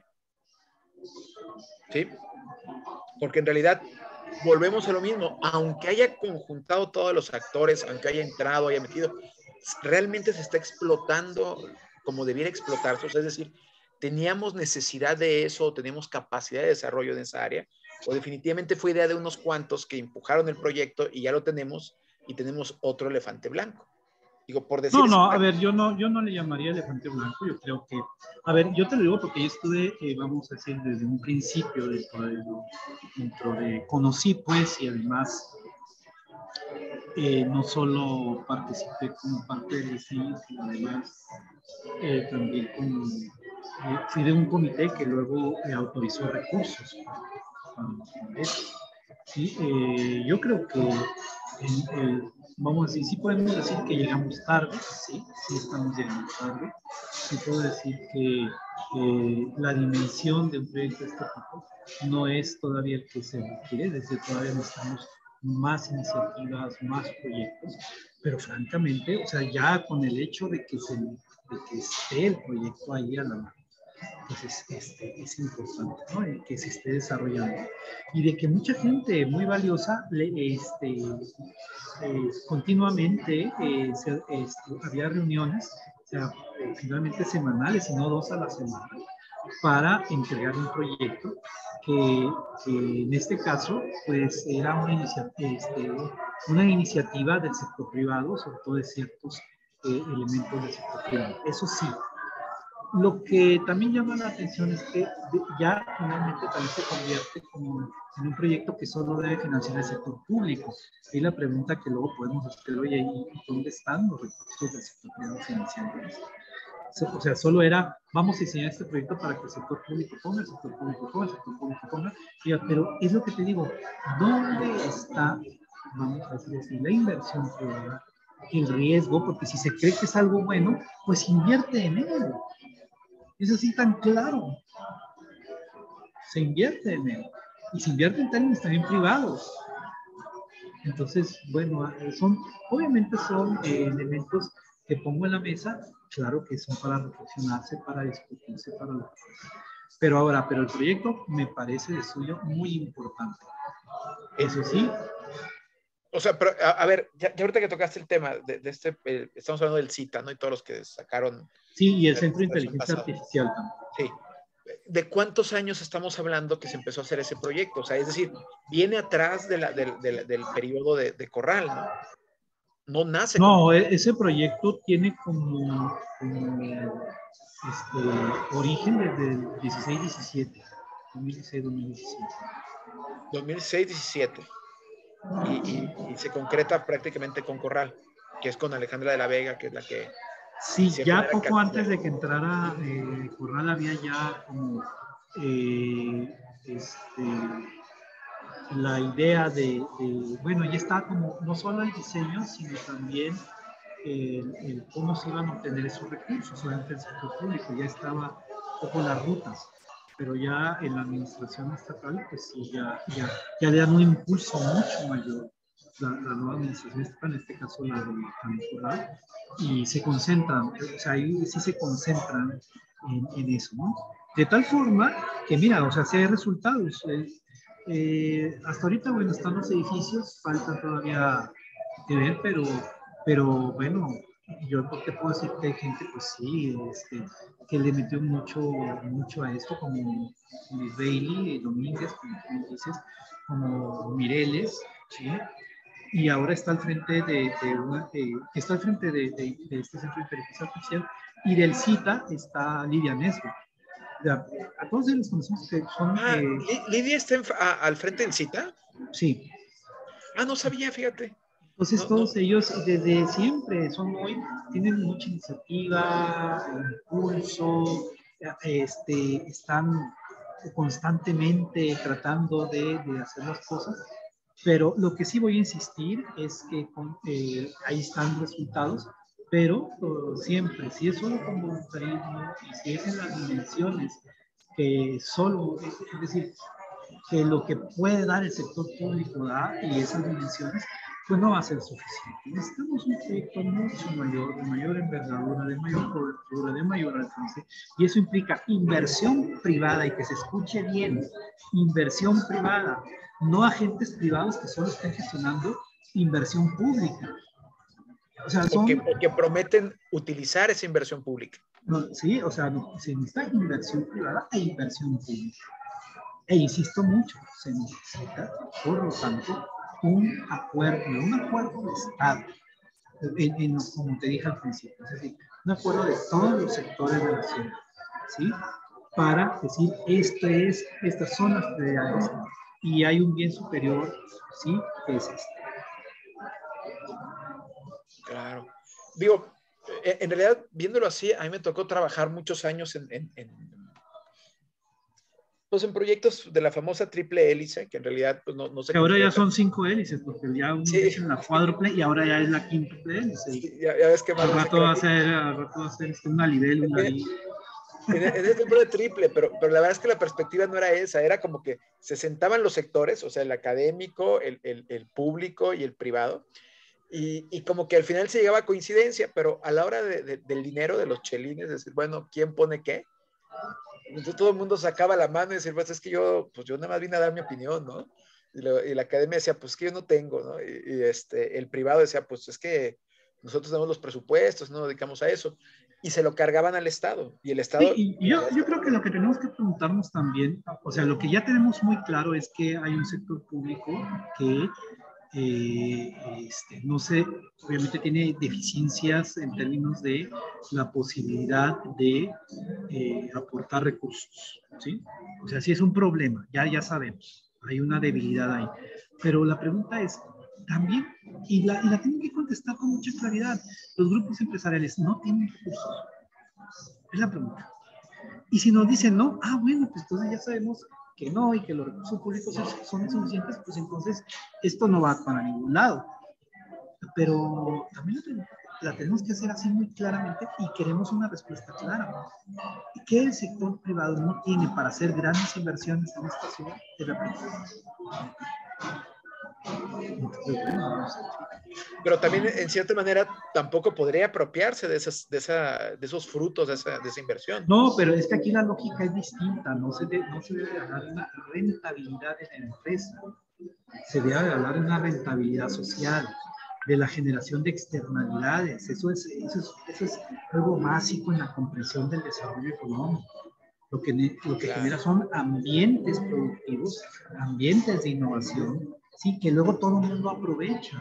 ¿Sí? Porque en realidad volvemos a lo mismo. Aunque haya conjuntado todos los actores, aunque haya entrado, haya metido, realmente se está explotando como debiera explotarse. O sea, es decir, teníamos necesidad de eso, teníamos capacidad de desarrollo en esa área, o definitivamente fue idea de unos cuantos que empujaron el proyecto y ya lo tenemos y tenemos otro elefante blanco. Digo, por decir No, a ver, yo no le llamaría elefante blanco, yo creo que, a ver, yo te lo digo porque yo estuve, vamos a decir, desde un principio dentro de conocí pues y además no solo participé como parte del diseño, sino además también fui de un comité que luego autorizó recursos para eso. Sí, yo creo que vamos a decir, sí podemos decir que llegamos tarde, sí estamos llegando tarde. Sí puedo decir que la dimensión de un proyecto de este tipo no es todavía el que se requiere, es decir, todavía necesitamos más iniciativas, más proyectos, pero francamente, o sea, ya con el hecho de que esté el proyecto ahí a la mano, pues es importante, ¿no? Que se esté desarrollando y de que mucha gente muy valiosa continuamente había reuniones, o sea, finalmente semanales y no 2 a la semana, para entregar un proyecto que en este caso pues era una iniciativa del sector privado, sobre todo de ciertos elementos del sector privado. Eso sí, lo que también llama la atención es que ya finalmente también se convierte como en un proyecto que solo debe financiar el sector público. Y la pregunta que luego podemos hacer, oye, ¿y dónde están los recursos del sector privado financiando esto? O sea, solo era, vamos a diseñar este proyecto para que el sector público ponga, el sector público ponga, el sector público ponga. Pero es lo que te digo, ¿dónde está, vamos a decir así, la inversión privada? El riesgo, porque si se cree que es algo bueno, pues invierte en él. Es así tan claro. Se invierte en él. Y se invierte en términos también privados. Entonces, bueno, obviamente son elementos que pongo en la mesa, claro que son para reflexionarse, para discutirse, pero el proyecto me parece de suyo muy importante. Eso sí. O sea, pero a ver, ya ahorita que tocaste el tema estamos hablando del CITA, ¿no? Y todos los que sacaron. Sí, y el Centro de Inteligencia Artificial también. Sí. ¿De cuántos años estamos hablando que se empezó a hacer ese proyecto? O sea, es decir, viene atrás del periodo de Corral, ¿no? No nace. No, ese proyecto tiene como origen desde el 16-17, 2016-2017. 2016-17. Y se concreta prácticamente con Corral, que es con Alejandra de la Vega, que es la que... Sí, ya poco antes de que entrara Corral había ya como la idea bueno, ya está como no solo el diseño, sino también el cómo se iban a obtener esos recursos, obviamente el sector público, ya estaba un poco las rutas, pero ya en la administración estatal, pues sí, ya le dan un impulso mucho mayor la nueva administración estatal, en este caso la de Corral, y se concentran, o sea, ahí sí se concentran en eso, ¿no? De tal forma que, mira, o sea, sí hay resultados. Hasta ahorita, bueno, están los edificios, falta todavía de ver, pero bueno, yo te puedo decir que hay gente, pues sí, que le metió mucho a esto, como Luis Bailey, Domínguez, como tú dices, como Mireles, ¿sí? Y ahora está al frente de este Centro de Inteligencia Artificial, y del CITA está Lidia Nesbo. A todos ellos conocemos que son... ¿Lidia está al frente del CITA? Sí. No sabía, fíjate. Entonces todos ellos desde siempre tienen mucha iniciativa, impulso, están constantemente tratando de hacer las cosas, pero lo que sí voy a insistir es que ahí están resultados, pero siempre, si es solo con voluntarismo y si es en las dimensiones que solo, es decir, que lo que puede dar el sector público da y esas dimensiones, pues no va a ser suficiente. Necesitamos un proyecto mucho mayor, de mayor envergadura, de mayor cobertura, de mayor alcance, y eso implica inversión privada, y que se escuche bien, inversión privada, no agentes privados que solo estén gestionando inversión pública. O sea, que prometen utilizar esa inversión pública. No, sí, o sea, se necesita inversión privada e inversión pública. E insisto mucho, se necesita, por lo tanto, un acuerdo de Estado, como te dije al principio, es decir, un acuerdo de todos los sectores de la ciudad, ¿sí? Para decir, estas son las prioridades, y hay un bien superior, ¿sí? Que es este. Claro. Digo, en realidad, viéndolo así, a mí me tocó trabajar muchos años pues en proyectos de la famosa triple hélice, que en realidad pues, no se... Que ahora ya son 5 hélices, porque ya uno es en la cuádruple y ahora ya es la quíntuple hélice. Sí, ya ves que al rato va a ser una libélula ahí. En ese tiempo de triple, pero la verdad es que la perspectiva no era esa, era como que se sentaban los sectores, o sea, el académico, el público y el privado, y como que al final se llegaba a coincidencia, pero a la hora del dinero, de los chelines, decir, bueno, ¿quién pone qué? Entonces todo el mundo sacaba la mano y decía, pues es que yo nada más vine a dar mi opinión, ¿no? Y la academia decía, pues que yo no tengo, ¿no? Y el privado decía, pues es que nosotros tenemos los presupuestos, no nos dedicamos a eso. Y se lo cargaban al Estado. Y el Estado... Sí, y yo creo que lo que tenemos que preguntarnos también, o sea, lo que ya tenemos muy claro es que hay un sector público que no sé, obviamente tiene deficiencias en términos de la posibilidad de aportar recursos, ¿sí? O sea, sí es un problema, ya sabemos, hay una debilidad ahí. Pero la pregunta es, también, y la tienen que contestar con mucha claridad, los grupos empresariales no tienen recursos. Es la pregunta. Y si nos dicen no, bueno, pues entonces ya sabemos que no y que los recursos públicos son insuficientes, pues entonces esto no va para ningún lado. Pero también la tenemos que hacer así muy claramente y queremos una respuesta clara. ¿Qué el sector privado no tiene para hacer grandes inversiones en esta ciudad? De la privada. Entonces, bueno, no sé. Pero también, en cierta manera, tampoco podría apropiarse de esos frutos de esa inversión. No, pero es que aquí la lógica es distinta, no se debe hablar de una rentabilidad de la empresa, se debe hablar de una rentabilidad social, de la generación de externalidades, eso es algo básico en la comprensión del desarrollo económico. Lo que Claro. genera son ambientes productivos, ambientes de innovación, sí, que luego todo el mundo aprovecha.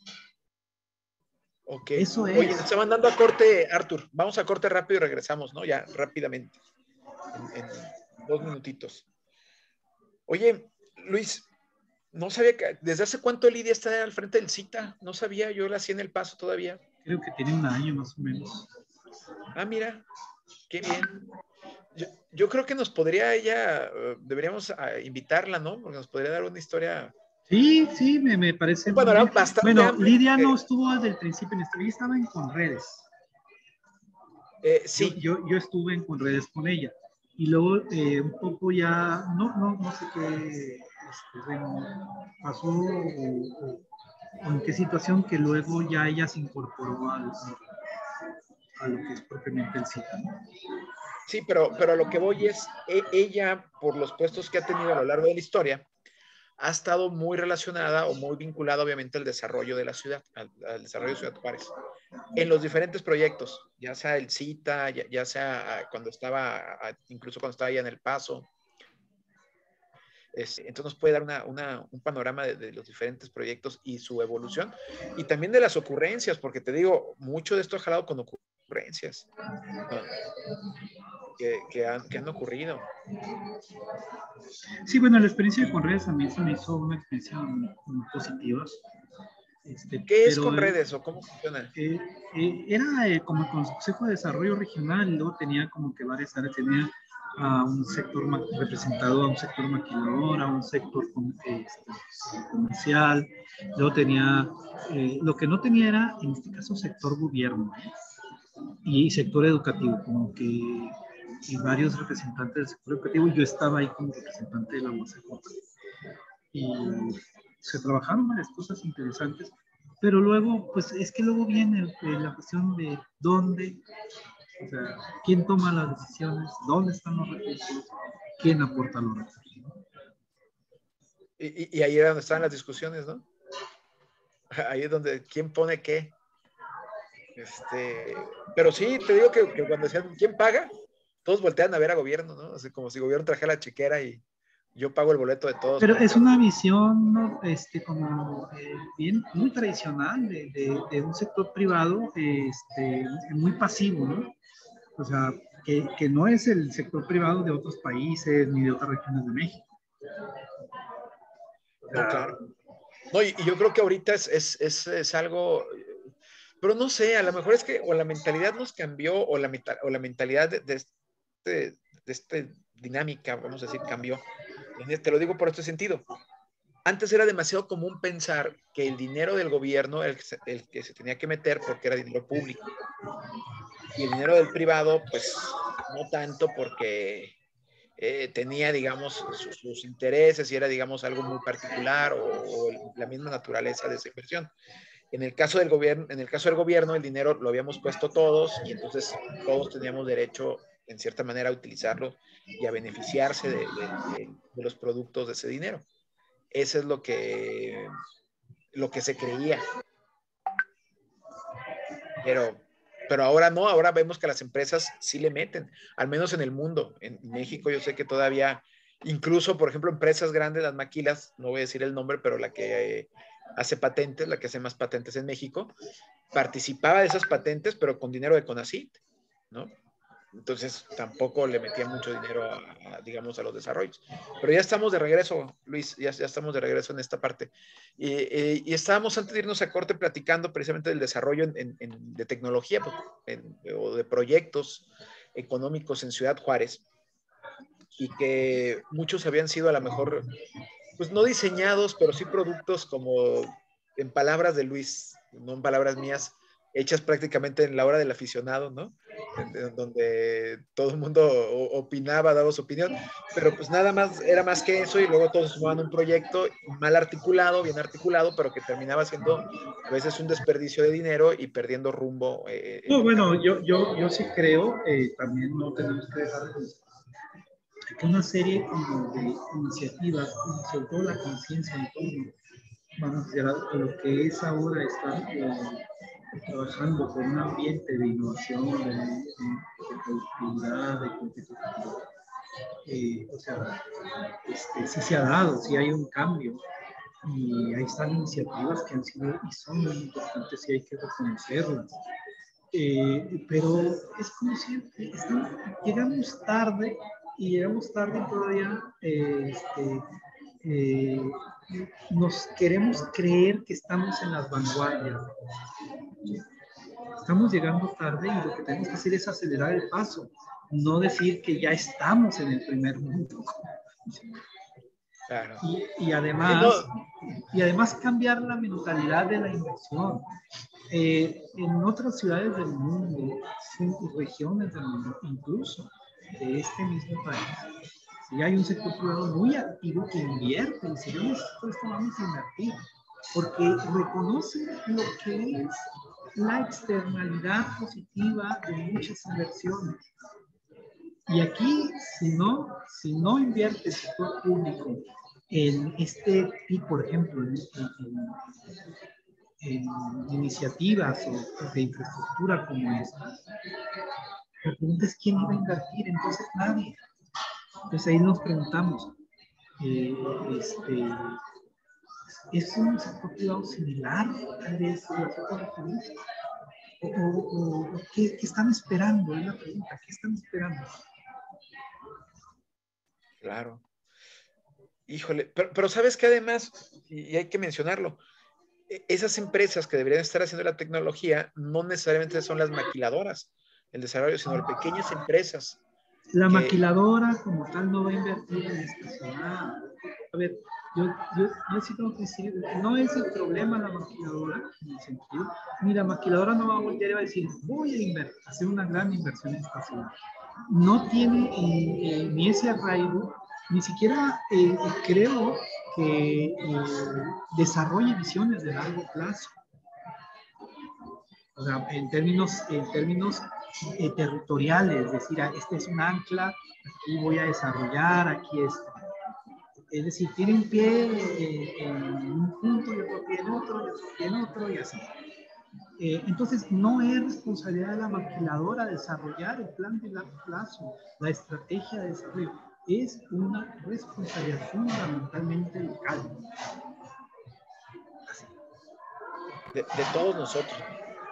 Ok. Eso es. Oye, nos está mandando a corte, Arthur. Vamos a corte rápido y regresamos, ¿no? Ya, rápidamente. En 2 minutitos. Oye, Luis, no sabía que, ¿desde hace cuánto Lidia está al frente del CITA? No sabía, yo la hacía en El Paso todavía. Creo que tiene un año más o menos. Ah, mira, qué bien. Yo creo que nos podría ella, deberíamos invitarla, ¿no? Porque nos podría dar una historia. Sí, me parece muy Bueno, bien. bastante Bueno, amplio. Lidia no estuvo desde el principio, ella estaba en Conredes. Sí. Yo estuve en Conredes con ella. Y luego un poco ya, no sé qué pasó o en qué situación que luego ya ella se incorporó a lo que es propiamente el CITA. Sí, pero a lo que voy es, ella, por los puestos que ha tenido a lo largo de la historia, ha estado muy relacionada o muy vinculada, obviamente, al desarrollo de la ciudad, al desarrollo de Ciudad Juárez, en los diferentes proyectos, ya sea el CITA, ya sea cuando estaba, incluso cuando estaba ya en El Paso. Entonces nos puede dar un panorama de los diferentes proyectos y su evolución, y también de las ocurrencias, porque te digo, mucho de esto ha jalado con ocurrencias que han ocurrido. Sí, bueno, la experiencia de Conredes también se me hizo una experiencia muy positiva. ¿Qué es Pero Conredes o cómo funciona? era como el Consejo de Desarrollo Regional, y luego tenía como que varias áreas, tenía a un sector representado, a un sector maquilador, a un sector comercial, luego tenía, lo que no tenía era, en este caso, sector gobierno y sector educativo, como que y varios representantes del sector educativo, y yo estaba ahí como representante de la UACJ. Y se trabajaron varias cosas interesantes, pero luego, pues es que luego viene la cuestión de dónde, o sea, quién toma las decisiones, dónde están los recursos, quién aporta los recursos. Y ahí era donde estaban las discusiones, ¿no? Ahí es donde, ¿quién pone qué? Pero sí, te digo que cuando decían, ¿quién paga? Todos voltean a ver a gobierno, ¿no? Así como si gobierno trajera la chequera y yo pago el boleto de todos. Pero es una visión, ¿no? Como bien, muy tradicional de un sector privado muy pasivo, ¿no? O sea, que no es el sector privado de otros países ni de otras regiones de México. No, claro. No, y yo creo que ahorita es algo, pero no sé, a lo mejor es que o la mentalidad nos cambió o la mentalidad de esta dinámica, vamos a decir, cambió. Te lo digo por este sentido. Antes era demasiado común pensar que el dinero del gobierno, el que se tenía que meter porque era dinero público, y el dinero del privado, pues no tanto porque tenía, digamos, sus intereses y era, digamos, algo muy particular o la misma naturaleza de esa inversión. En el caso del gobierno, el dinero lo habíamos puesto todos y entonces todos teníamos derecho, en cierta manera, a utilizarlo y a beneficiarse de los productos de ese dinero. Eso es lo que se creía. Pero ahora no, ahora vemos que las empresas sí le meten, al menos en el mundo. En México yo sé que todavía, incluso, por ejemplo, empresas grandes, las maquilas, no voy a decir el nombre, pero la que hace patentes, la que hace más patentes en México, participaba de esas patentes, pero con dinero de CONACYT, ¿no? Entonces tampoco le metía mucho dinero digamos, a los desarrollos. Pero ya estamos de regreso, Luis, ya estamos de regreso en esta parte. Y estábamos antes de irnos a corte platicando precisamente del desarrollo de tecnología o de proyectos económicos en Ciudad Juárez, y que muchos habían sido a lo mejor, pues no diseñados, pero sí productos como, en palabras de Luis, no en palabras mías, hechas prácticamente en la hora del aficionado, ¿no? donde todo el mundo opinaba, daba su opinión, pero pues nada más, era más que eso, y luego todos sumaban un proyecto mal articulado, bien articulado, pero que terminaba siendo a veces un desperdicio de dinero y perdiendo rumbo. No, bueno, yo sí creo, también no tenemos que dejar que una serie como de iniciativas, y sobre todo la conciencia en torno, vamos a decir, a lo que es ahora estar trabajando con un ambiente de innovación, de productividad, de competitividad. O sea, sí se ha dado, sí hay un cambio, y ahí están iniciativas que han sido y son muy importantes y hay que reconocerlas. Pero es como siempre, llegamos tarde y llegamos tarde todavía, eh, nos queremos creer que estamos en las vanguardias. Estamos llegando tarde y lo que tenemos que hacer es acelerar el paso, no decir que ya estamos en el primer mundo. Claro. Y además cambiar la mentalidad de la inversión. En otras ciudades del mundo, regiones del mundo, incluso de este mismo país, si hay un sector privado muy activo que invierte, y si yo necesito esto, vamos a invertir, porque reconoce lo que es la externalidad positiva de muchas inversiones. Y aquí, si no invierte el sector público en este tipo, por ejemplo, en iniciativas de infraestructura como esta, la pregunta es quién iba a invertir, entonces nadie. Entonces ahí nos preguntamos, ¿es un sector privado similar tal vez a la sector público? ¿O qué están esperando? Es la pregunta, ¿qué están esperando? Claro. Híjole, pero sabes que además, y hay que mencionarlo, esas empresas que deberían estar haciendo la tecnología no necesariamente son las maquiladoras, el desarrollo, sino las pequeñas empresas. La maquiladora como tal no va a invertir en esta ciudad. A ver, yo sí tengo que decir, no es el problema la maquiladora, en el sentido, ni la maquiladora no va a voltear y va a decir, voy a hacer una gran inversión en esta ciudad. No tiene ni ese arraigo, ni siquiera creo que desarrolle visiones de largo plazo. O sea, en términos territoriales, es decir, este es un ancla, aquí voy a desarrollar, aquí está. Es decir, tienen pie en un punto y otro pie en otro, y otro pie en otro, y así. Entonces, no es responsabilidad de la maquiladora desarrollar el plan de largo plazo, la estrategia de desarrollo. Es una responsabilidad fundamentalmente local. De todos nosotros.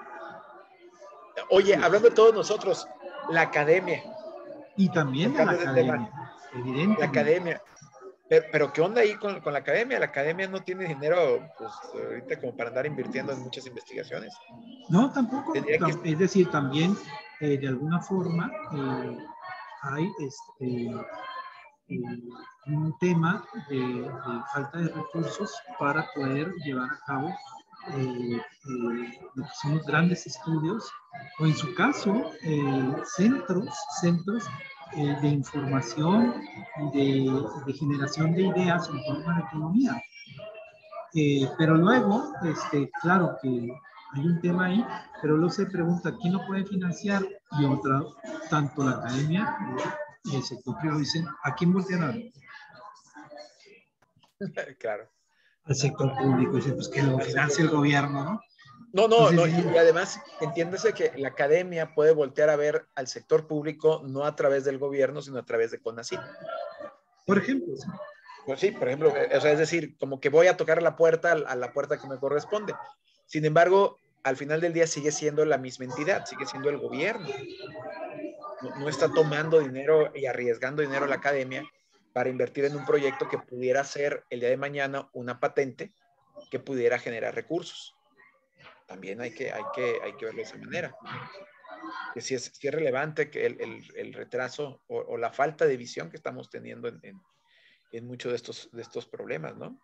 Oye, hablando de todos nosotros, la academia. Y también de la academia, evidentemente. La academia. Pero ¿qué onda ahí con la academia? La academia no tiene dinero, pues, ahorita como para andar invirtiendo en muchas investigaciones. No, tampoco. Es decir, también, de alguna forma, hay un tema de falta de recursos para poder llevar a cabo lo que son los grandes estudios, o en su caso, centros de información y de generación de ideas en torno a la economía. Pero luego, claro que hay un tema ahí, pero luego se pregunta, ¿quién lo puede financiar? Y otra, tanto la academia y el sector privado dicen, ¿a quién voltean a ver? Claro. Al sector público, dicen, pues que lo financia el gobierno, ¿no? No, y además entiéndese que la academia puede voltear a ver al sector público no a través del gobierno, sino a través de CONACYT. Por ejemplo. ¿Sí? Pues sí, por ejemplo, o sea, es decir, como que voy a tocar la puerta a la puerta que me corresponde. Sin embargo, al final del día sigue siendo la misma entidad, sigue siendo el gobierno. No está tomando dinero y arriesgando dinero a la academia para invertir en un proyecto que pudiera ser el día de mañana una patente que pudiera generar recursos. También hay que verlo de esa manera. Que si es relevante que el retraso o la falta de visión que estamos teniendo en muchos de estos problemas, ¿no?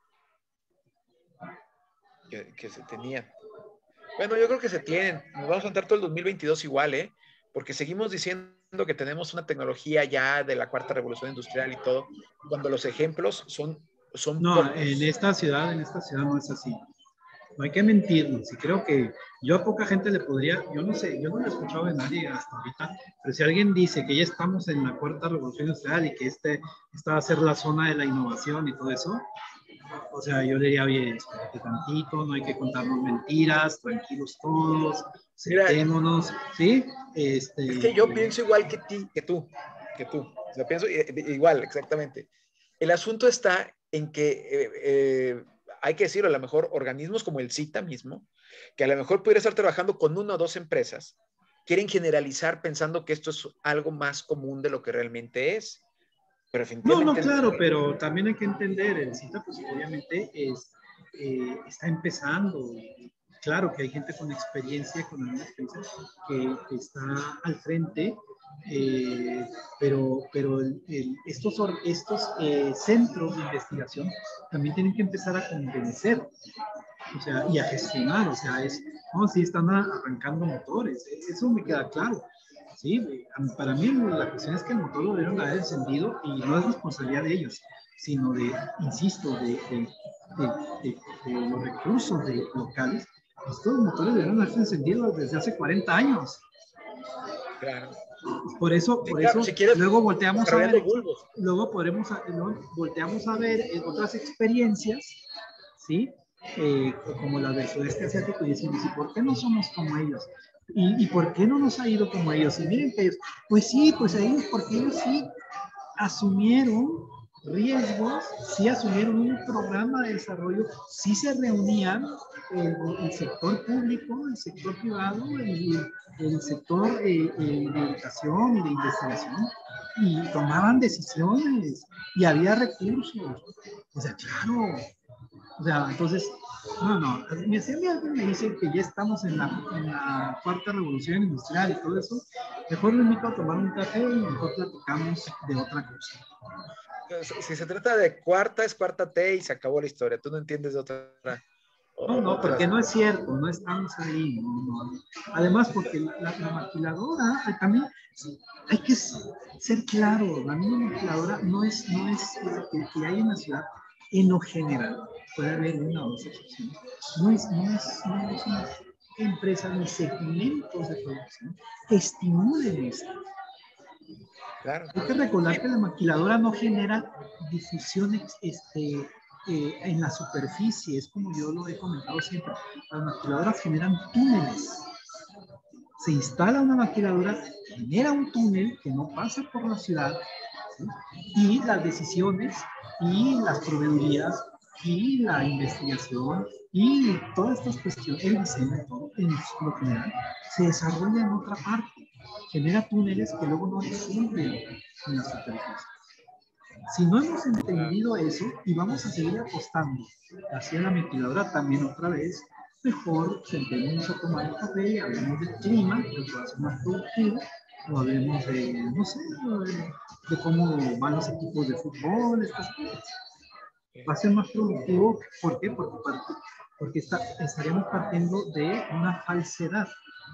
Que se tenían. Bueno, yo creo que se tienen. Nos vamos a entrar todo el 2022 igual, ¿eh? porque seguimos diciendo que tenemos una tecnología ya de la cuarta revolución industrial y todo, cuando los ejemplos son No, pocos. en esta ciudad no es así. No hay que mentirnos. Y creo que yo a poca gente le podría, yo no sé, yo no lo he escuchado de nadie hasta ahorita, pero si alguien dice que ya estamos en la cuarta revolución industrial y que esta va a ser la zona de la innovación y todo eso, o sea, yo le diría, bien, espérate tantito, no hay que contarnos mentiras, tranquilos todos, Mira, sentémonos, ¿sí? es que yo pienso igual que tú. O sea, pienso igual, exactamente. El asunto está en que, hay que decirlo, a lo mejor organismos como el CITA mismo, que a lo mejor pudiera estar trabajando con una o dos empresas, quieren generalizar pensando que esto es algo más común de lo que realmente es. Pero No, definitivamente claro, pero también hay que entender, el CITA pues obviamente está empezando. Claro que hay gente con experiencia, con alguna experiencia que está al frente, pero estos centros de investigación también tienen que empezar a convencer, o sea, y a gestionar, o sea, no, sí están arrancando motores, eso me queda claro. Sí, para mí la cuestión es que el motor lo debieron haber encendido y no es responsabilidad de ellos, sino insisto, de los recursos locales. Estos motores debieron haberse encendido desde hace 40 años. claro. Por eso, Claro, si quieres, luego volteamos a ver, desarrollando bulbos. luego volteamos a ver otras experiencias, ¿sí? Como la del sudeste asiático y decimos, ¿y por qué no somos como ellos? ¿Y por qué no nos ha ido como ellos? Y miren que ellos, pues sí, pues ellos, porque ellos sí asumieron riesgos, sí asumieron un programa de desarrollo, sí se reunían el sector público, el sector privado, el sector de educación y de investigación, y tomaban decisiones, y había recursos. O sea, claro. O sea, entonces, no. Si a mí alguien me dice que ya estamos en la cuarta revolución industrial y todo eso, mejor lo invito a tomar un café y mejor platicamos de otra cosa. Si se trata de cuarta, es cuarta T y se acabó la historia. Tú no entiendes de otra. No, porque no es cierto, no estamos ahí. No. Además, porque la maquiladora, también hay que ser claro, la misma maquiladora no es que hay en la ciudad en lo general. Puede haber una o dos excepciones. No es una empresa ni segmentos de producción que estimulen esto. Claro. Hay que recordar que la maquiladora no genera difusión en la superficie, es como yo lo he comentado siempre. Las maquiladoras generan túneles. Se instala una maquiladora, genera un túnel que no pasa por la ciudad, ¿sí? Y las decisiones y las proveedurías y la investigación y todas estas cuestiones, el diseño, todo en lo general, se desarrolla en otra parte. Genera túneles que luego no resuelven en la superficie. Si no hemos entendido eso y vamos a seguir apostando hacia la maquiladora también otra vez, mejor sentémonos a tomar un café y hablemos del clima, que pueda ser más productivo, o hablemos de, no sé, de cómo van los equipos de fútbol, estas cosas. Va a ser más productivo, ¿por qué? Porque estaríamos partiendo de una falsedad.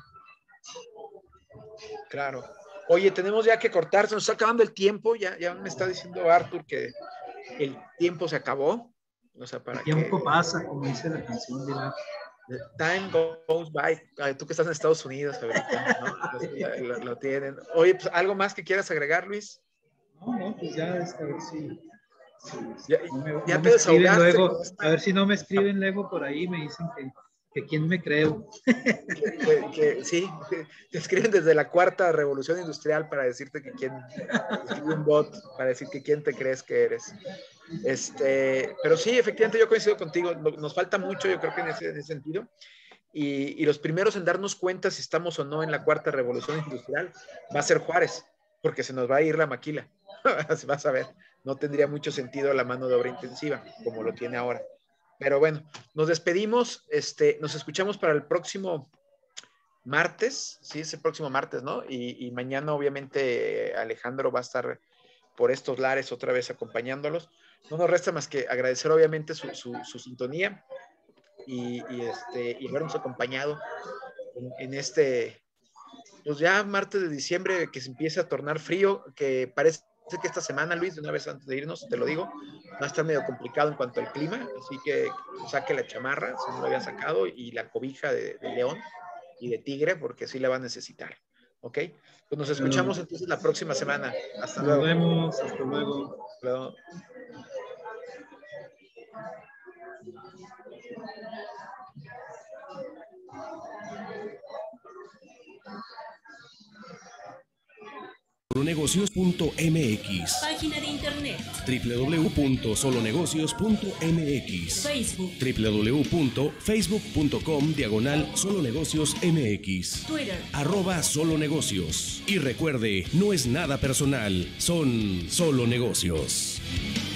Claro. Oye, tenemos ya que cortar, se nos está acabando el tiempo, ya me está diciendo Arthur que el tiempo se acabó. O sea, para el tiempo pasa, como dice la canción de la... The time goes by. Ay, tú que estás en Estados Unidos ahorita, ¿no? Lo tienen. Oye, pues, ¿algo más que quieras agregar, Luis? No, pues ya a ver si ya no te me escriben desahogaste luego, con esta... a ver si no me escriben luego por ahí, me dicen que quién me creo. Sí, te escriben desde la cuarta revolución industrial para decirte que quién, escribe un bot para decir que quién te crees que eres. Pero sí, efectivamente yo coincido contigo, nos falta mucho, yo creo que en ese sentido, y los primeros en darnos cuenta si estamos o no en la cuarta revolución industrial va a ser Juárez, porque se nos va a ir la maquila. Vas a ver, no tendría mucho sentido la mano de obra intensiva como lo tiene ahora. Pero bueno, nos despedimos, nos escuchamos para el próximo martes, sí, es el próximo martes, ¿no? Y mañana obviamente Alejandro va a estar por estos lares otra vez acompañándolos. No nos resta más que agradecer obviamente su sintonía y habernos acompañado en este pues ya martes de diciembre, que se empieza a tornar frío, que parece que esta semana, Luis, de una vez antes de irnos, te lo digo, va a estar medio complicado en cuanto al clima, así que saque la chamarra, si no lo había sacado, y la cobija de león y de tigre, porque sí la va a necesitar, ¿ok? Pues nos escuchamos entonces la próxima semana. Hasta luego. Nos vemos, hasta luego. Hasta luego. Solonegocios.mx. Página de internet. www.solonegocios.mx. Facebook. www.facebook.com/solonegociosmx. Twitter. @solonegocios. Y recuerde, no es nada personal, son solo negocios.